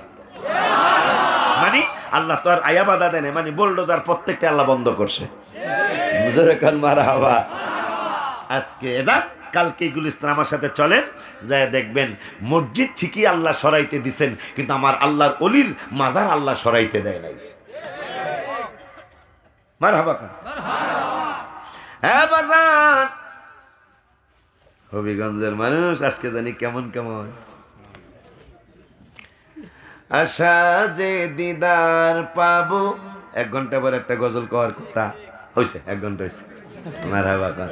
মানে আল্লাহ তো আর আয়া বাধা দেয় না, মানে বোলডোজার প্রত্যেকটা আল্লাহ বন্ধ করছে। মারহাবা। আজকে যা কালকে গুলিস্তান আমার সাথে চলেন, যায় দেখবেন মসজিদ ঠিকই আল্লাহ সরাইতে দিছেন, কিন্তু আমার আল্লাহর অলির মাজার আল্লাহ সরাইতে দেয় নাই। মারহাবা খান। হ্যাঁ বাজান, হবিগঞ্জের মানুষ আজকে জানি কেমন কেমন। আশা যে দিদার পাবো, এক ঘন্টা পর একটা গজল কওয়ার কথা হয়েছে, এক ঘন্টা হয়েছে। মারহাবা খান।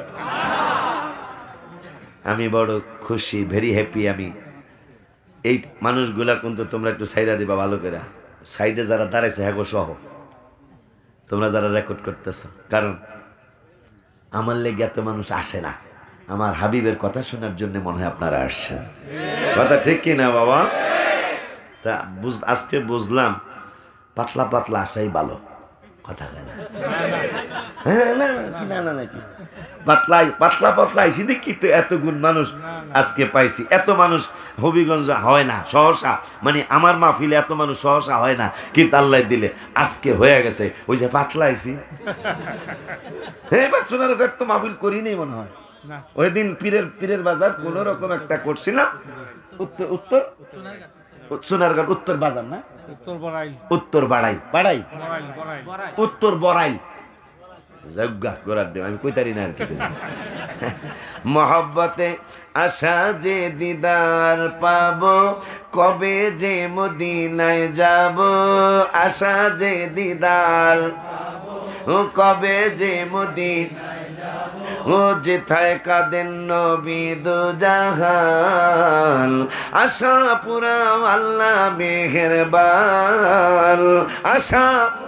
আমি বড় খুশি, ভেরি হ্যাপি। আমি এই মানুষগুলা কিন্তু তোমরা একটু সাইডা দিবা ভালো করে, সাইডে যারা দাঁড়াইছে হ্যাঁ সহ তোমরা যারা রেকর্ড করতেছ, কারণ আমার লেগে এত মানুষ আসে না, আমার হাবিবের কথা শোনার জন্য মনে হয় আপনারা আসছেন। কথা ঠিক কি না বাবা? তা বুঝ আজকে বুঝলাম পাতলা পাতলা আসাই ভালো, কথা কয় না। হ্যাঁ না কি না না নাকি পাতলা পাতলা পাতলা আইসি দেখি তো এত গুণ মানুষ আজকে পাইছি। এত মানুষ হবিগঞ্জ হয় না সহসা, মানে আমার মাহফিলে এত মানুষ সহসা হয় না, কিন্তু আল্লাহ দিলে আজকে হয়ে গেছে। ওই যে পাতলা আইসি, হ্যাঁ এবার সোনারঘাট তো মাহফিল করিনি মনে হয়, ওই দিন পীরের পীরের বাজার কোন রকম একটা করছি না, উত্তর উত্তর সোনারঘাট উত্তর বাজার না, উত্তর বড়াই, উত্তর বাড়াই বাড়াই উত্তর বড়াই আমি কইতারি না আর কি। মহব্বতে আশা যে দিদার পাবো, কবে যে মদিনায় যাব। আশা যে দিদার ও কবে যে মদিনায় যাব। ও যেথায় কাঁদেন নবী দো জাহান, আশা পুরা আল্লাহ মেহেরবান। আশা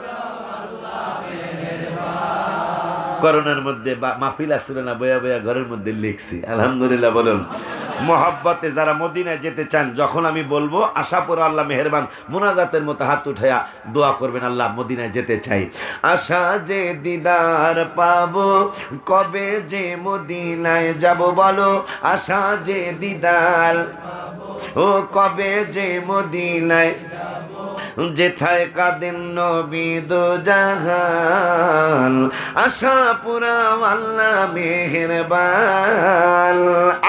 করোনার মধ্যে মাহফিল আসছিল না, বয়া বয়া ঘরের মধ্যে লিখছি, আলহামদুলিল্লাহ বলুন। মহব্বতে যারা মদিনায় যেতে চান, যখন আমি বলবো আশা পর আল্লাহ মেহেরবান, মোনাজাতের মতো হাত উঠাইয়া দোয়া করবেন, আল্লাহ মদিনায় যেতে চাই। আশা যে দিদার পাবো, কবে যে মদিনায় যাব বলো। আশা যে দিদার ও কবে যে মদিনায়, যেথায় কাঁদেন নবী দো জাহান। আশা পুরা আল্লাহ মেহেরবান।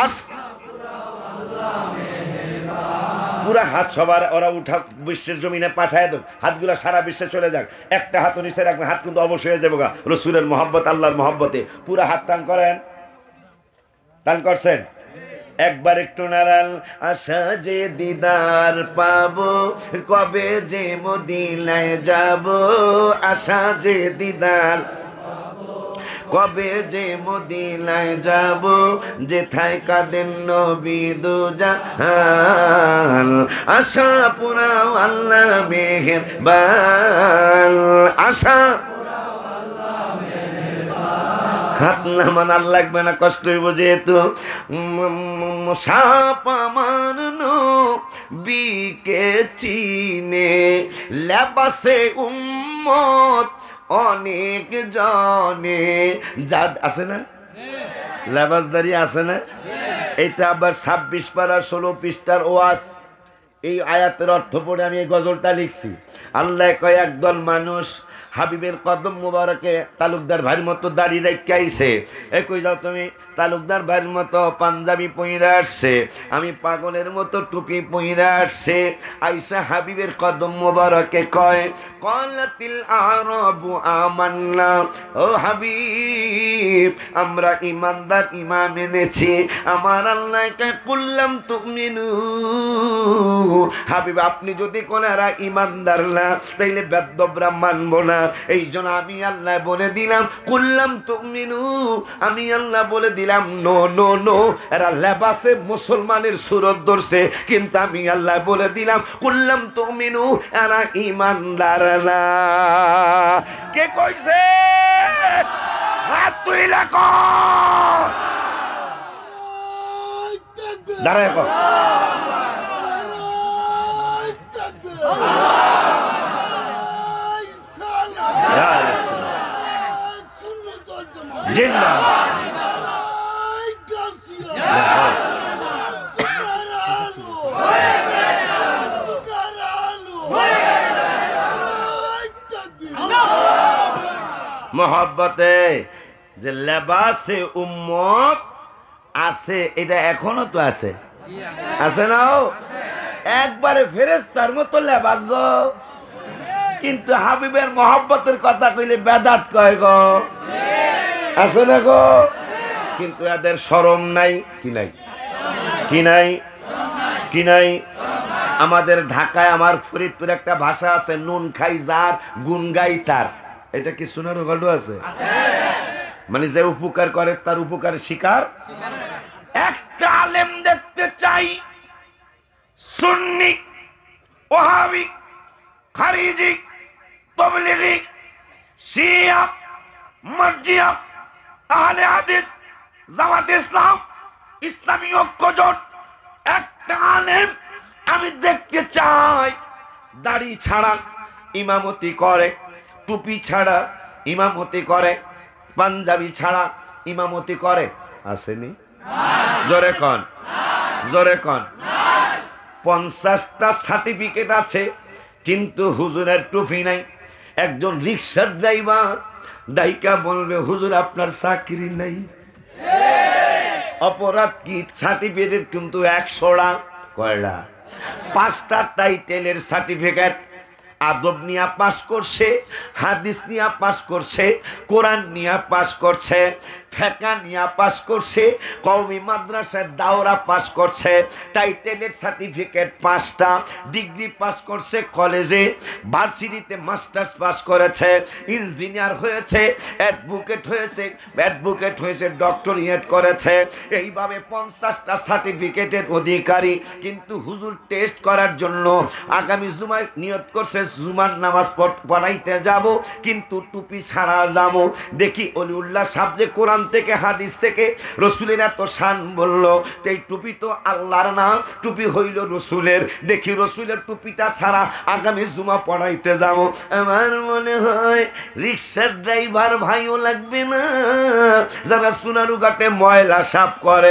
পুরা হাত সবার ওরা উঠা বিশ্বের জমিনে পাঠায় দেব, হাতগুলা সারা বিশ্বে চলে যাক। একটা হাত নিচে রাখবেন, হাত কিন্তু অবশ্যই হয়ে যাবো গা রসুলের মহব্বত, আল্লাহর মহব্বতে। পুরা হাত টান করেন, টান করছেন একবার একটু নারাল। আশা যে দিদার পাবো, কবে যে মদিনায় যাব। আশা যে দিদার কবে যে মদিনায় যাব, যেথায় কাঁদেন নবী দো জাহান। আশা পুরা আল্লাহ মেহেরবান। আশা হাত নামান আর লাগবে না, কষ্ট হইব যেহেতু। সাপ আমার নবীকে চিনে, লেবাসে উম্মত অনেক জনে। জাদ আছে না, লেবাসদারি আছে না। এটা আবার ছাব্বিশ পারা ষোলো পৃষ্ঠার ওয়াজ। এই আয়াতের অর্থ পড়ে আমি এই গজলটা লিখছি। আল্লাহ কয় একদল মানুষ হাবিবের কদম মুবারকে তালুকদার ভাইয়ের মতো দাড়ি রেখে আইছে। এ কই যাও তুমি? তালুকদার ভাইয়ের মতো পাঞ্জাবি পইরা আসছে, আমি পাগলের মতো টুপি পইরা আসছে। আইসা হাবিবের কদম মুবারকে কয়, ক্বালাতিল আরাবু আমান্না। ও হাবিব, আমরা ইমানদার, ঈমান এনেছি। আমার আল্লাহকে কুল্লাম তুমিনু। হাবিব আপনি যদি কোনারা ইমানদার না, তাইলে বেদ্যবরা মানবো না। এই জন্য আমি আল্লাহ বলে দিলাম কুল্লাম তুমিনু, আমি আল্লাহ বলে দিলাম নো নো নো। এরা লেবাসে মুসলমানের সুরত ধরছে, কিন্তু আমি আল্লাহ বলে দিলাম কুল্লাম তুমিনু, এরা ইমানদার না। কে কইছে? হাত তুইলা কর, দাঁড়ায় কর। মোহব্বতে যে লেবাসে উম্মত আছে, এটা এখনো তো আছে, আছে না? একবারে ফেরেশতার মতো লেবাস গো, কিন্তু হাবিবের মহব্বতের কথা কইলে বেদাত কয় গো, আছে না গো? কিন্তু এদের শরম নাই, কি নাই, কি নাই, কি নাই? আমাদের ঢাকায় আমার ফরিদপুর একটা ভাষা আছে, নুন খাই যার গুন গাই তার। এটা কি শোনার গল্প আছে? মানে যে উপকার করে তার উপকার শিকার। একটা আলেম দেখতে চাই, সুন্নি, ওহাবি, খারিজি, তাবলিগি, শিয়া, মারজিয়া, আহলে হাদিস, জামাত ইসলাম, ইসলামী ঐক্যজোট, একটা আলেম আমি দেখতে চাই দাড়ি ছাড়া ইমামতি করে, টুপি ছাড়া ইমামতি করে, পাঞ্জাবি ছাড়া ইমামতি করে। আসেনি? জোরে কন, জোরে কন। পঞ্চাশটা সার্টিফিকেট আছে কিন্তু হুজুরের টুপি নাই। একজন রিক্সার ড্রাইভার ডাইকা বলবে হুজুর আপনার চাকরি নাই। অপরাধ কি? সার্টিফিকেট কিন্তু একশোটা, কয়টা? পাঁচটা টাইটেলের সার্টিফিকেট। আদব নিয়া পাস করছে, হাদিস নিয়া পাস করছে, কোরআন নিয়া পাস করছে, ফেকা নিয়া পাস করছে, কওমি মাদ্রাসার দাওরা পাস করছে, টাইটেলের সার্টিফিকেট পাঁচটা, ডিগ্রি পাস করছে কলেজে, ভার্সিটিতে মাস্টার্স পাস করেছে, ইঞ্জিনিয়ার হয়েছে, অ্যাডভোকেট হয়েছে, অ্যাডভোকেট হয়েছে, ডক্টরেট করেছে। এইভাবে পঞ্চাশটা সার্টিফিকেটের অধিকারী। কিন্তু হুজুর টেস্ট করার জন্য আগামী জুমায় নিয়ত করছে জুমার নামাজ পড়াইতে যাব, কিন্তু টুপি ছাড়া যাব। দেখি অলিউল্লাহ সাহেব যে কোরআন থেকে হাদিস থেকে রসুলের এত শান বললো, এই টুপি তো আল্লাহর না, টুপি হইল রসুলের। দেখি রসুলের টুপিটা ছাড়া আগামী জুমা পড়াইতে যাব। আমার মনে হয় রিক্সার ড্রাইভার ভাইও লাগবে না, যারা সোনারু ঘাটে ময়লা সাফ করে,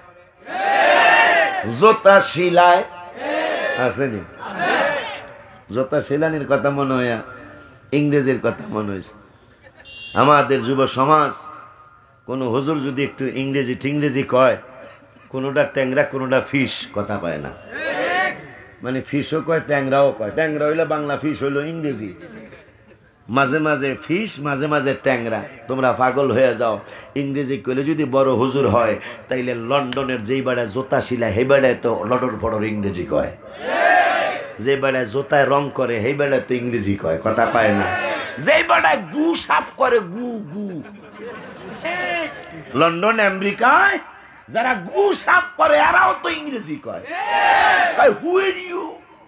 জোতা সিলায়, আসেনি? জোতা সেলানির কথা মনে হয়, ইংরেজির কথা মনে হয়েছে। আমাদের যুব সমাজ কোনো হুজুর যদি একটু ইংরেজি ঠিংরেজি কয়, কোনোটা ট্যাংরা কোনোটা ফিস, কথা কয় না। মানে ফিসও কয় ট্যাংরাও কয়। ট্যাংরা হইলে বাংলা, ফিস হইল ইংরেজি। মাঝে মাঝে ফিস, মাঝে মাঝে ট্যাংরা। তোমরা পাগল হয়ে যাও। ইংরেজি কইলে যদি বড় হুজুর হয়, তাইলে লন্ডনের যেই বেড়ায় জোতা শিলা সেই বেড়ায় তো লটর ফটর ইংরেজি কয়। যে বেড়ায় জোতায় রং করে সেই বেড়ায় তো ইংরেজি কয়, কথা পায় না। যে বেড়ায় গু সাফ করে, গু গু লন্ডন আমেরিকায় যারা গু সাফ করে এরাও তো ইংরেজি কয়। হু আর ইউ?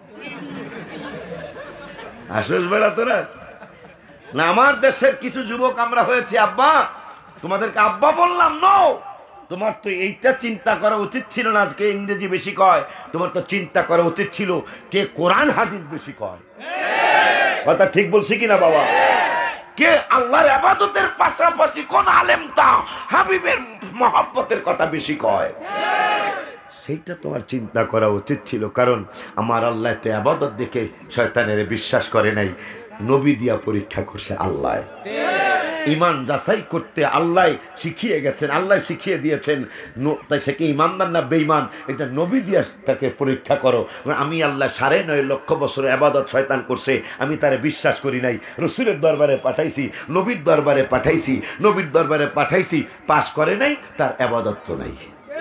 আসস বেড়া তোরা না। আমার দেশের কিছু যুবক আমরা হয়েছি আব্বা, তোমাদেরকে আব্বা বললাম নো। তোমার তো এইটা চিন্তা করা উচিত ছিল না আজকে ইংরেজি বেশি কয়। তোমার তো চিন্তা করা উচিত ছিল কে কোরআন হাদিস বেশি কয়। কথা ঠিক বলছি কিনা বাবা? কে আল্লাহর ইবাদতের পাশাপাশি কোন আলেমটা হাবিবের মহব্বতের কথা বেশি কয়, সেইটা তোমার চিন্তা করা উচিত ছিল। কারণ আমার আল্লাহ তো ইবাদত দেখে শয়তানের বিশ্বাস করে নাই, নবী দিয়া পরীক্ষা করছে আল্লাহ। ইমান যাচাই করতে আল্লাহ শিখিয়ে গেছেন, আল্লাহ শিখিয়ে দিয়েছেন। তাই সে কি ইমানদার না বেঈমান, এটা নবী দিয়া তাকে পরীক্ষা করো। আমি আল্লাহ সাড়ে নয় লক্ষ বছর ইবাদত শয়তান করছে, আমি তারে বিশ্বাস করি নাই। রসুলের দরবারে পাঠাইছি, নবীর দরবারে পাঠাইছি, নবীর দরবারে পাঠাইছি, পাস করে নাই, তার ইবাদত তো নাই।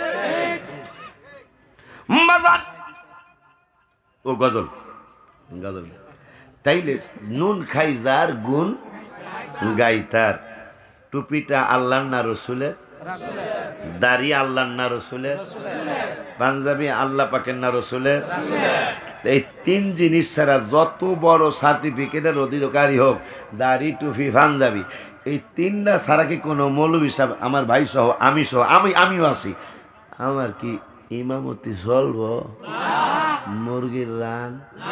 ও গজল গজল তাইলে নুন খাই যার গুণ গাই তার। টুপিটা আল্লাহর না রসুলের? দাড়ি আল্লাহর না রসুলের? পাঞ্জাবি আল্লাহ পাকের না রসুলের? এই তিন জিনিস ছাড়া যত বড় সার্টিফিকেটের অধিকারী হোক, দাড়ি টুপি পাঞ্জাবি, এই তিনটা ছাড়া কি কোনো মৌলবী সাহেব, আমার ভাই সহ আমি সহ আমি আমিও আছি, আমার কি ইমামতি চলব? মুরগির রান?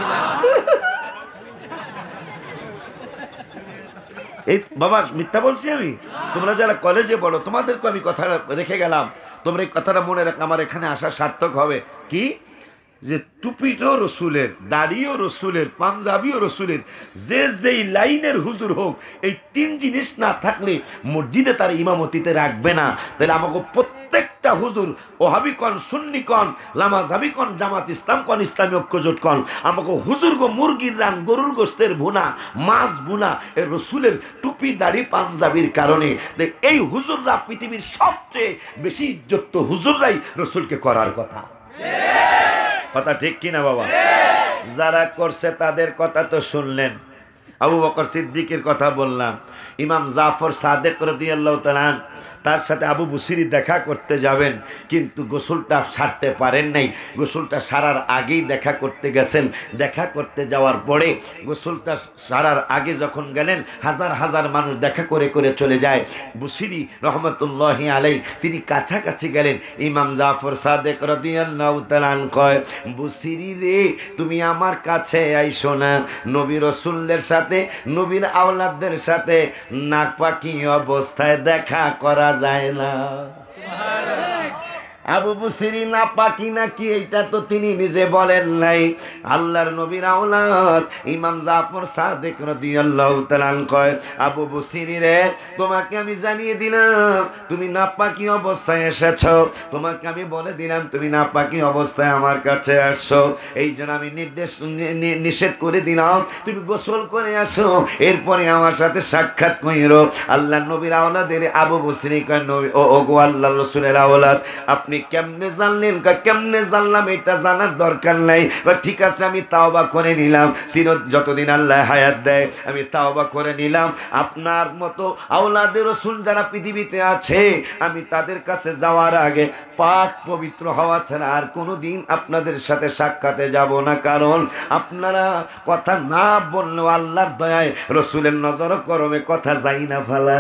এই বাবা মিথ্যা বলছি আমি? তোমরা যারা কলেজে পড়ো তোমাদেরকে আমি কথাটা রেখে গেলাম, তোমরা এই কথাটা মনে রাখ, আমার এখানে আসা সার্থক হবে। কি যে টুপিটাও রসুলের, দাড়িও রসুলের, পাঞ্জাবিও রসুলের, যে যেই লাইনের হুজুর হোক, এই তিন জিনিস না থাকলে মসজিদে তার ইমামতিতে রাখবে না। তাহলে আমাকে প্রত্যেকটা হুজুর, ওহাবি কন, সুন্নি কন, লামাজাবি কন, জামাত ইসলাম কন, ইসলামী ঐক্যজোট কন, আমাকে হুজুর গো মুরগির রান, গরুর গোস্তের ভুনা, মাছ ভুনা, এই রসুলের টুপি দাড়ি পাঞ্জাবির কারণে। এই হুজুররা পৃথিবীর সবচেয়ে বেশি ইজ্জত তো হুজুররাই রসুলকে করার কথা। কথা ঠিক কিনা বাবা? যারা করছে তাদের কথা তো শুনলেন। আবু বকর সিদ্দিকের কথা বললাম, ইমাম জাফর সাদেক রাদিয়াল্লাহু তাআলা তার সাথে আবু বসিরি দেখা করতে যাবেন, কিন্তু গোসলটা সারতে পারেন নাই। গোসলটা সারার আগেই দেখা করতে গেছেন। দেখা করতে যাওয়ার পরে গোসলটা সারার আগে যখন গেলেন, হাজার হাজার মানুষ দেখা করে করে চলে যায়। বসিরি রহমতুল্লাহি আলাই তিনি কাছাকাছি গেলেন। ইমাম জাফর সাদেক রাদিয়াল্লাহু তাআলা কয়, বসিরি রে, তুমি আমার কাছে আইসো না। নবী রাসূলদের সাথে, নবীর আওলাদদের সাথে নাপাকি অবস্থায় দেখা করা যায় না। আবু বসিরি নাপাকি নাকি এইটা তো তিনি নিজে বলেন নাই। আল্লাহর নবীর আওলাদ ইমাম জাফর সাদেক রাদিয়াল্লাহু তাআলা কয়, আবু বসিরি রে, তোমাকে আমি জানিয়ে দিলাম তুমি নাপাকি অবস্থায় এসেছো। তোমাকে আমি বলে দিলাম তুমি নাপাকি অবস্থায় আমার কাছে আসছো। এই জন্য আমি নির্দেশ নিষেধ করে দিলাম তুমি গোসল করে আসো, এরপরে আমার সাথে সাক্ষাৎ কইরো। আল্লাহর নবীর আওলাদের আবু বসিরি কয়, নবী ও ওগো আল্লাহর রাসূলের আওলাদ, আপনি কেমনে জানলেন? কেমনে জানলাম এটা জানার দরকার নাই। ঠিক আছে, আমি তাওবা করে নিলাম, সিরত যতদিন আল্লাহ হায়াত দেয় আমি তাওবা করে নিলাম। আপনার মতো আওলাদের রাসূল যারা পৃথিবীতে আছে, আমি তাদের কাছে যাওয়ার আগে পাক পবিত্র হওয়া ছাড়া আর কোনোদিন আপনাদের সাথে সাক্ষাতে যাব না। কারণ আপনারা কথা না বললেও আল্লাহর দয়ায় রাসূলের নজর করমে কথা যাই না ফালা।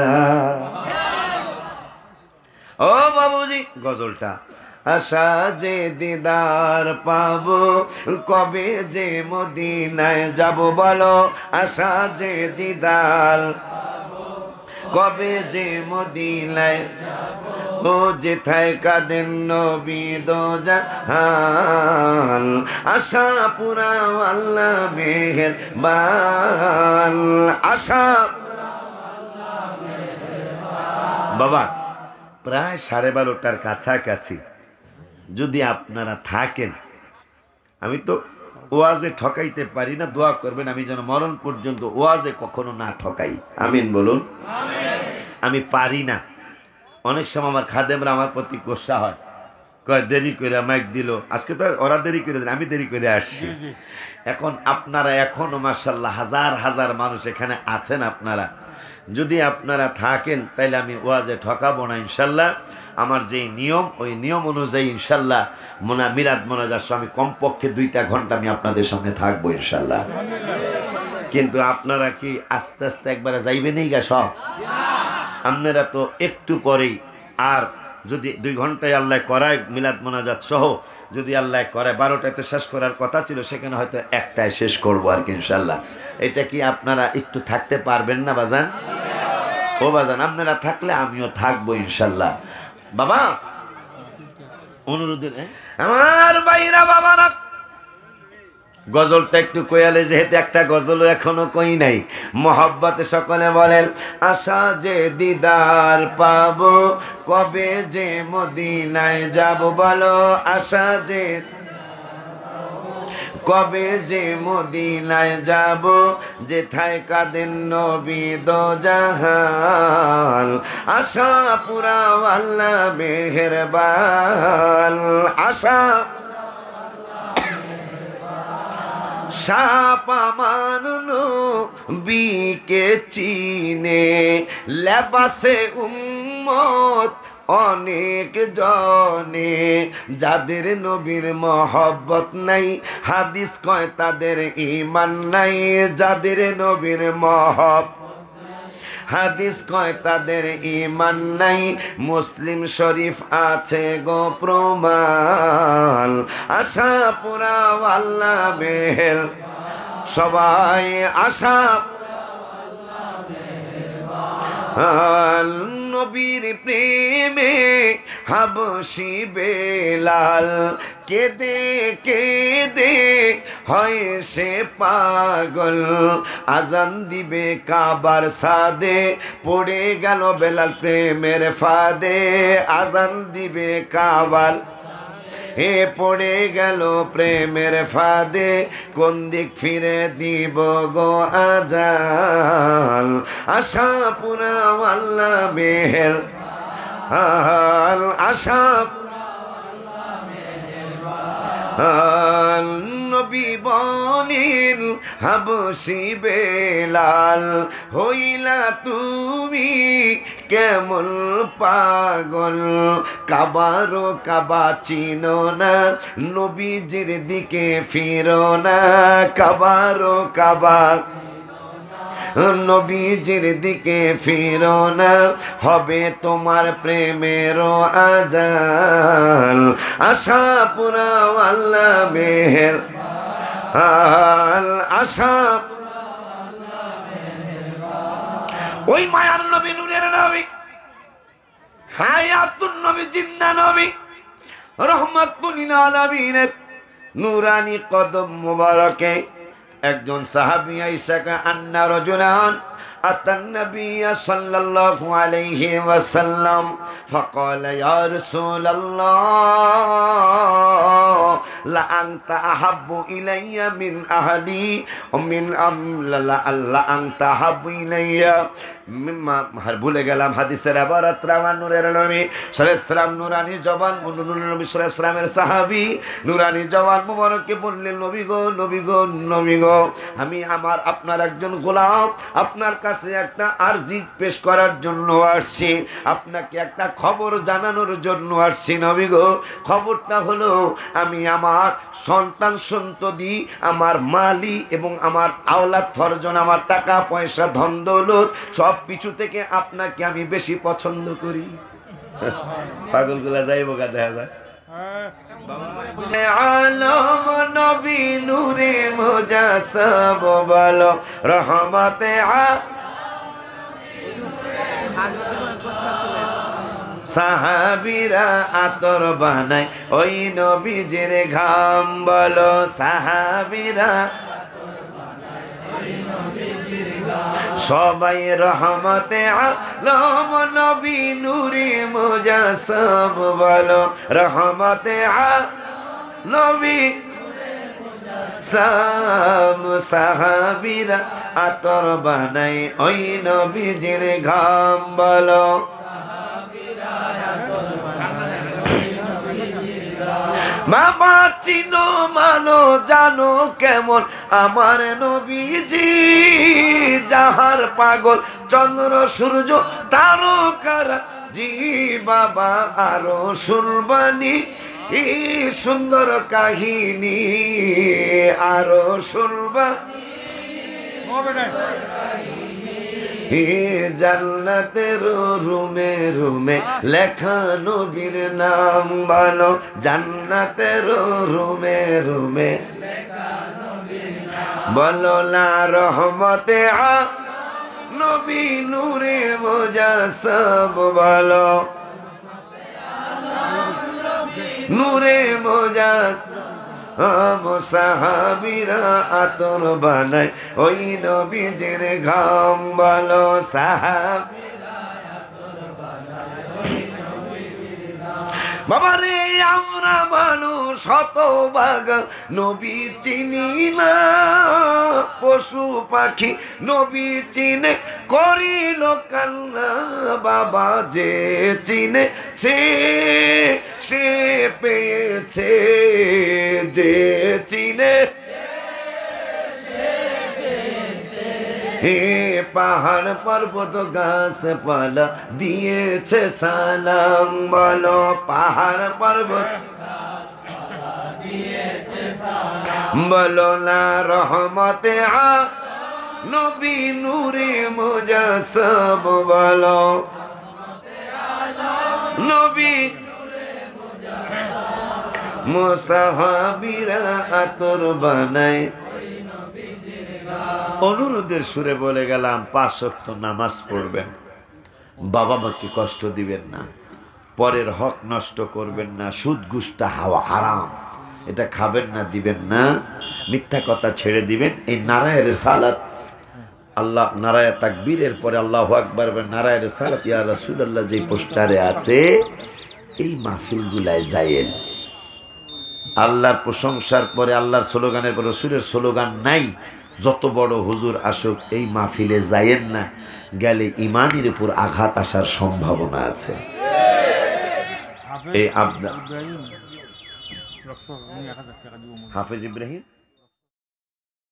ও বাবুজি, গজলটা আশা যে দিদার পাবো, কবে যে মদিনায় যাব বলো। আশা যে দিদার, কবে যে মদিনায়, ও যেথায় কাঁদেন নবী দো জাহান। আশা পুরাও আল্লাহ মেহেরবান। আশা বাবা, প্রায় সাড়ে বারোটার কাছাকাছি যদি আপনারা থাকেন, আমি তো ওয়াজে ঠকাইতে পারি না, দোয়া করবেন আমি যেন মরণ পর্যন্ত ওয়াজে কখনো না ঠকাই। আমিন বলুন। আমি পারি না। অনেক সময় আমার খাদেমরা আমার প্রতি গোসা হয়, কয় দেরি করে মাইক দিল। আজকে তো ওরা দেরি করে দিল, আমি দেরি করে আসছি। এখন আপনারা এখনো মাশাআল্লাহ হাজার হাজার মানুষ এখানে আছেন। আপনারা যদি আপনারা থাকেন তাইলে আমি ওয়াজে ঠকাবো না ইনশাল্লাহ। আমার যে নিয়ম, ওই নিয়ম অনুযায়ী ইনশাল্লাহ মোনা মিলাদ মোনাজার আমি কমপক্ষে দুইটা ঘন্টা আমি আপনাদের সামনে থাকবো ইনশাল্লাহ। কিন্তু আপনারা কি আস্তে আস্তে একবারে যাইবেনই গা সব? আপনারা তো একটু পরেই, আর যদি দুই ঘন্টায় আল্লাহ করায় মিলাদ মোনাজাত সহ, যদি আল্লাহ করায় বারোটায় তো শেষ করার কথা ছিল, সেখানে হয়তো একটায় শেষ করবো আর কি ইনশাল্লাহ। এটা কি আপনারা একটু থাকতে পারবেন না বাজান? ও বাজান, আপনারা থাকলে আমিও থাকবো ইনশাল্লাহ। বাবা অনুরোধ, আমার ভাইরা বাবারা, গজলটা একটু কয়ালে, যেহেতু একটা গজল এখনো কই নাই। মহব্বতে সকলে বলেন, আশা যে দিদার পাবো, কবে যে মদিনায় যাব বলো। আশা যে, কবে যে মদিনায় যাব, যেথায় কাঁদেন নবী দো জাহান। আশা পুরাও আল্লাহ মেহেরবান। আশা সাপা মানু বিকে চিনে, লেবাসে উম্মত অনেক জনে। যাদের নবীর মহব্বত নাই, হাদিস কয় তাদের ঈমান নাই। যাদের নবীর মহব্বত, হাদিস কয় তাদের ঈমান নাই। মুসলিম শরীফ আছে গো প্রমাণ। আশা পুরাও আল্লাহ মেহের, সবাই আশা নবীর প্রেমে হাবশি বেলাল কেঁদে কেঁদে হয় সে পাগল আজান দিবে কাবার সাদে পড়ে গেল বেলাল প্রেমের ফাঁদে আজান দিবে কাবার এ পড়ে গেল প্রেমের ফাঁদে কোন দিক ফিরে দিব গো আজাল আশা পুরা আল্লাহ মেহের আল আশা আল নবী বলেন হাবশি বেলাল হইলা তুমি কেমন পাগল কাবারো কাবা চিনো না নবীজির দিকে ফিরো না কাবারো কাবা নবীজির দিকে ফিরো না হবে তোমার প্রেমের আজাল আশা পুরা আল্লাহ মেহের আল আশা ওই মায়ার নবী নূরের নবী হায়াতুন নবী জিন্দা নবী রহমাতুল লিল আলামিনের নূরানি কদম মুবারকে একজন সাহাবী আয়েশা কা আন্না রাজুলান আতান নবী সাল্লাল্লাহু আলাইহি ওয়াসাল্লাম ফাকালা ইয়া রাসূলুল্লাহ লা আনতা আহাব্বু ইলাইয়া মিন আহলি ও মিন আম লা আল্লাহ আনতা আহাব্বু ইলাইয়া মিম্মা হার ভুলে গেলাম হাদিসের ইবারত রাওয়ান নূরের নবী সাল্লাল্লাহু আলাইহি ওয়াসাল্লাম নূরানি জবান নূরের নবী সাল্লাল্লাহু আলাইহি ওয়াসাল্লামের সাহাবী নূরানি জবান মুবারককে বললেন নবী গো নবী গো নবী গো আমি আমার আপনার একজন গোলাম আপনার কাছে একটা আরজি পেশ করার জন্য আসছি আপনাকে একটা খবর জানানোর জন্য আসছি নবী গো খবরটা হলো আমি আমার সন্তান সন্ততি আমার মালি এবং আমার আওলাদ ফরজন আমার টাকা পয়সা ধন দৌলত সব কিছু থেকে আপনাকে আমি বেশি পছন্দ করি পাগলগুলা যাইব গা দেখা যায় আলম নবী নূরে মুজাসসাব বলো রহমতে আ সাহাবীরা আতর বানায় ওই নবীজির ঘাম বলো সাহাবীরা সবাই রহমতে আলম নবী নূরে মুজাসসাব বলো রহমতে আলম নবী সাম সাহাবীরা আতর বানাই ওই নবীজির ঘাম বলো বাবা চিনো মানো জানো কেমন আমার নবীজি যাহার পাগল চন্দ্র সূর্য তারকারা জি বাবা আরো শুনবানি এই সুন্দর কাহিনী আরো শুনবা এ জান্নাতের রুমে রুমে লেখা নবীর নাম বলো জান্নাতের রুমে রুমে বলো লা রহমতে আ নবী নূরে মুজাসসাব বলো নূরে মুজাসসাব সাহাবীরা আতর বানায় ওই নবীজির ঘাম বলো সাহাবীরা আতর বানায় বাবা রে আমরা মানুষ শতভাগ নবী চিনি না পশু পাখি নবী চিনে করিল কান্না বাবা যে চিনে সে সে পেয়েছে যে চিনে হে পাহাড় পর্বত গাছপালা দিয়েছে সালাম বলো পাহাড় পর্বত বলো না রহমতে আ নবী নূরে মুজাসসাব বলো নবী মুসাহাবীরা আতর বানায় অনুরোধের সুরে বলে গেলাম পাঁচ ওয়াক্ত নামাজ পড়বেন বাবা মাকে কষ্ট দিবেন না, পরের হক নষ্ট করবেন না, সুদ ঘুষটা হাওয়া হারাম, এটা খাবেন না, দিবেন না, মিথ্যা কথা ছেড়ে দিবেন। এই নারায়ে রিসালাত, আল্লাহ নারায়ে তাকবীরের পরে আল্লাহু আকবার, নারায়ে রিসালাত ইয়া রাসূলুল্লাহ যে পোস্টারে আছে, এই মাহফিলগুলায় যায়েন। আল্লাহর প্রশংসার পরে, আল্লাহর স্লোগানের পরে রাসূলের স্লোগান নাই, যত বড় হুজুর আসুক এই মাহফিলে যায়েন না, গেলে ইমানের উপর আঘাত আসার সম্ভাবনা আছে। এই আবদা হাফেজ ইব্রাহিম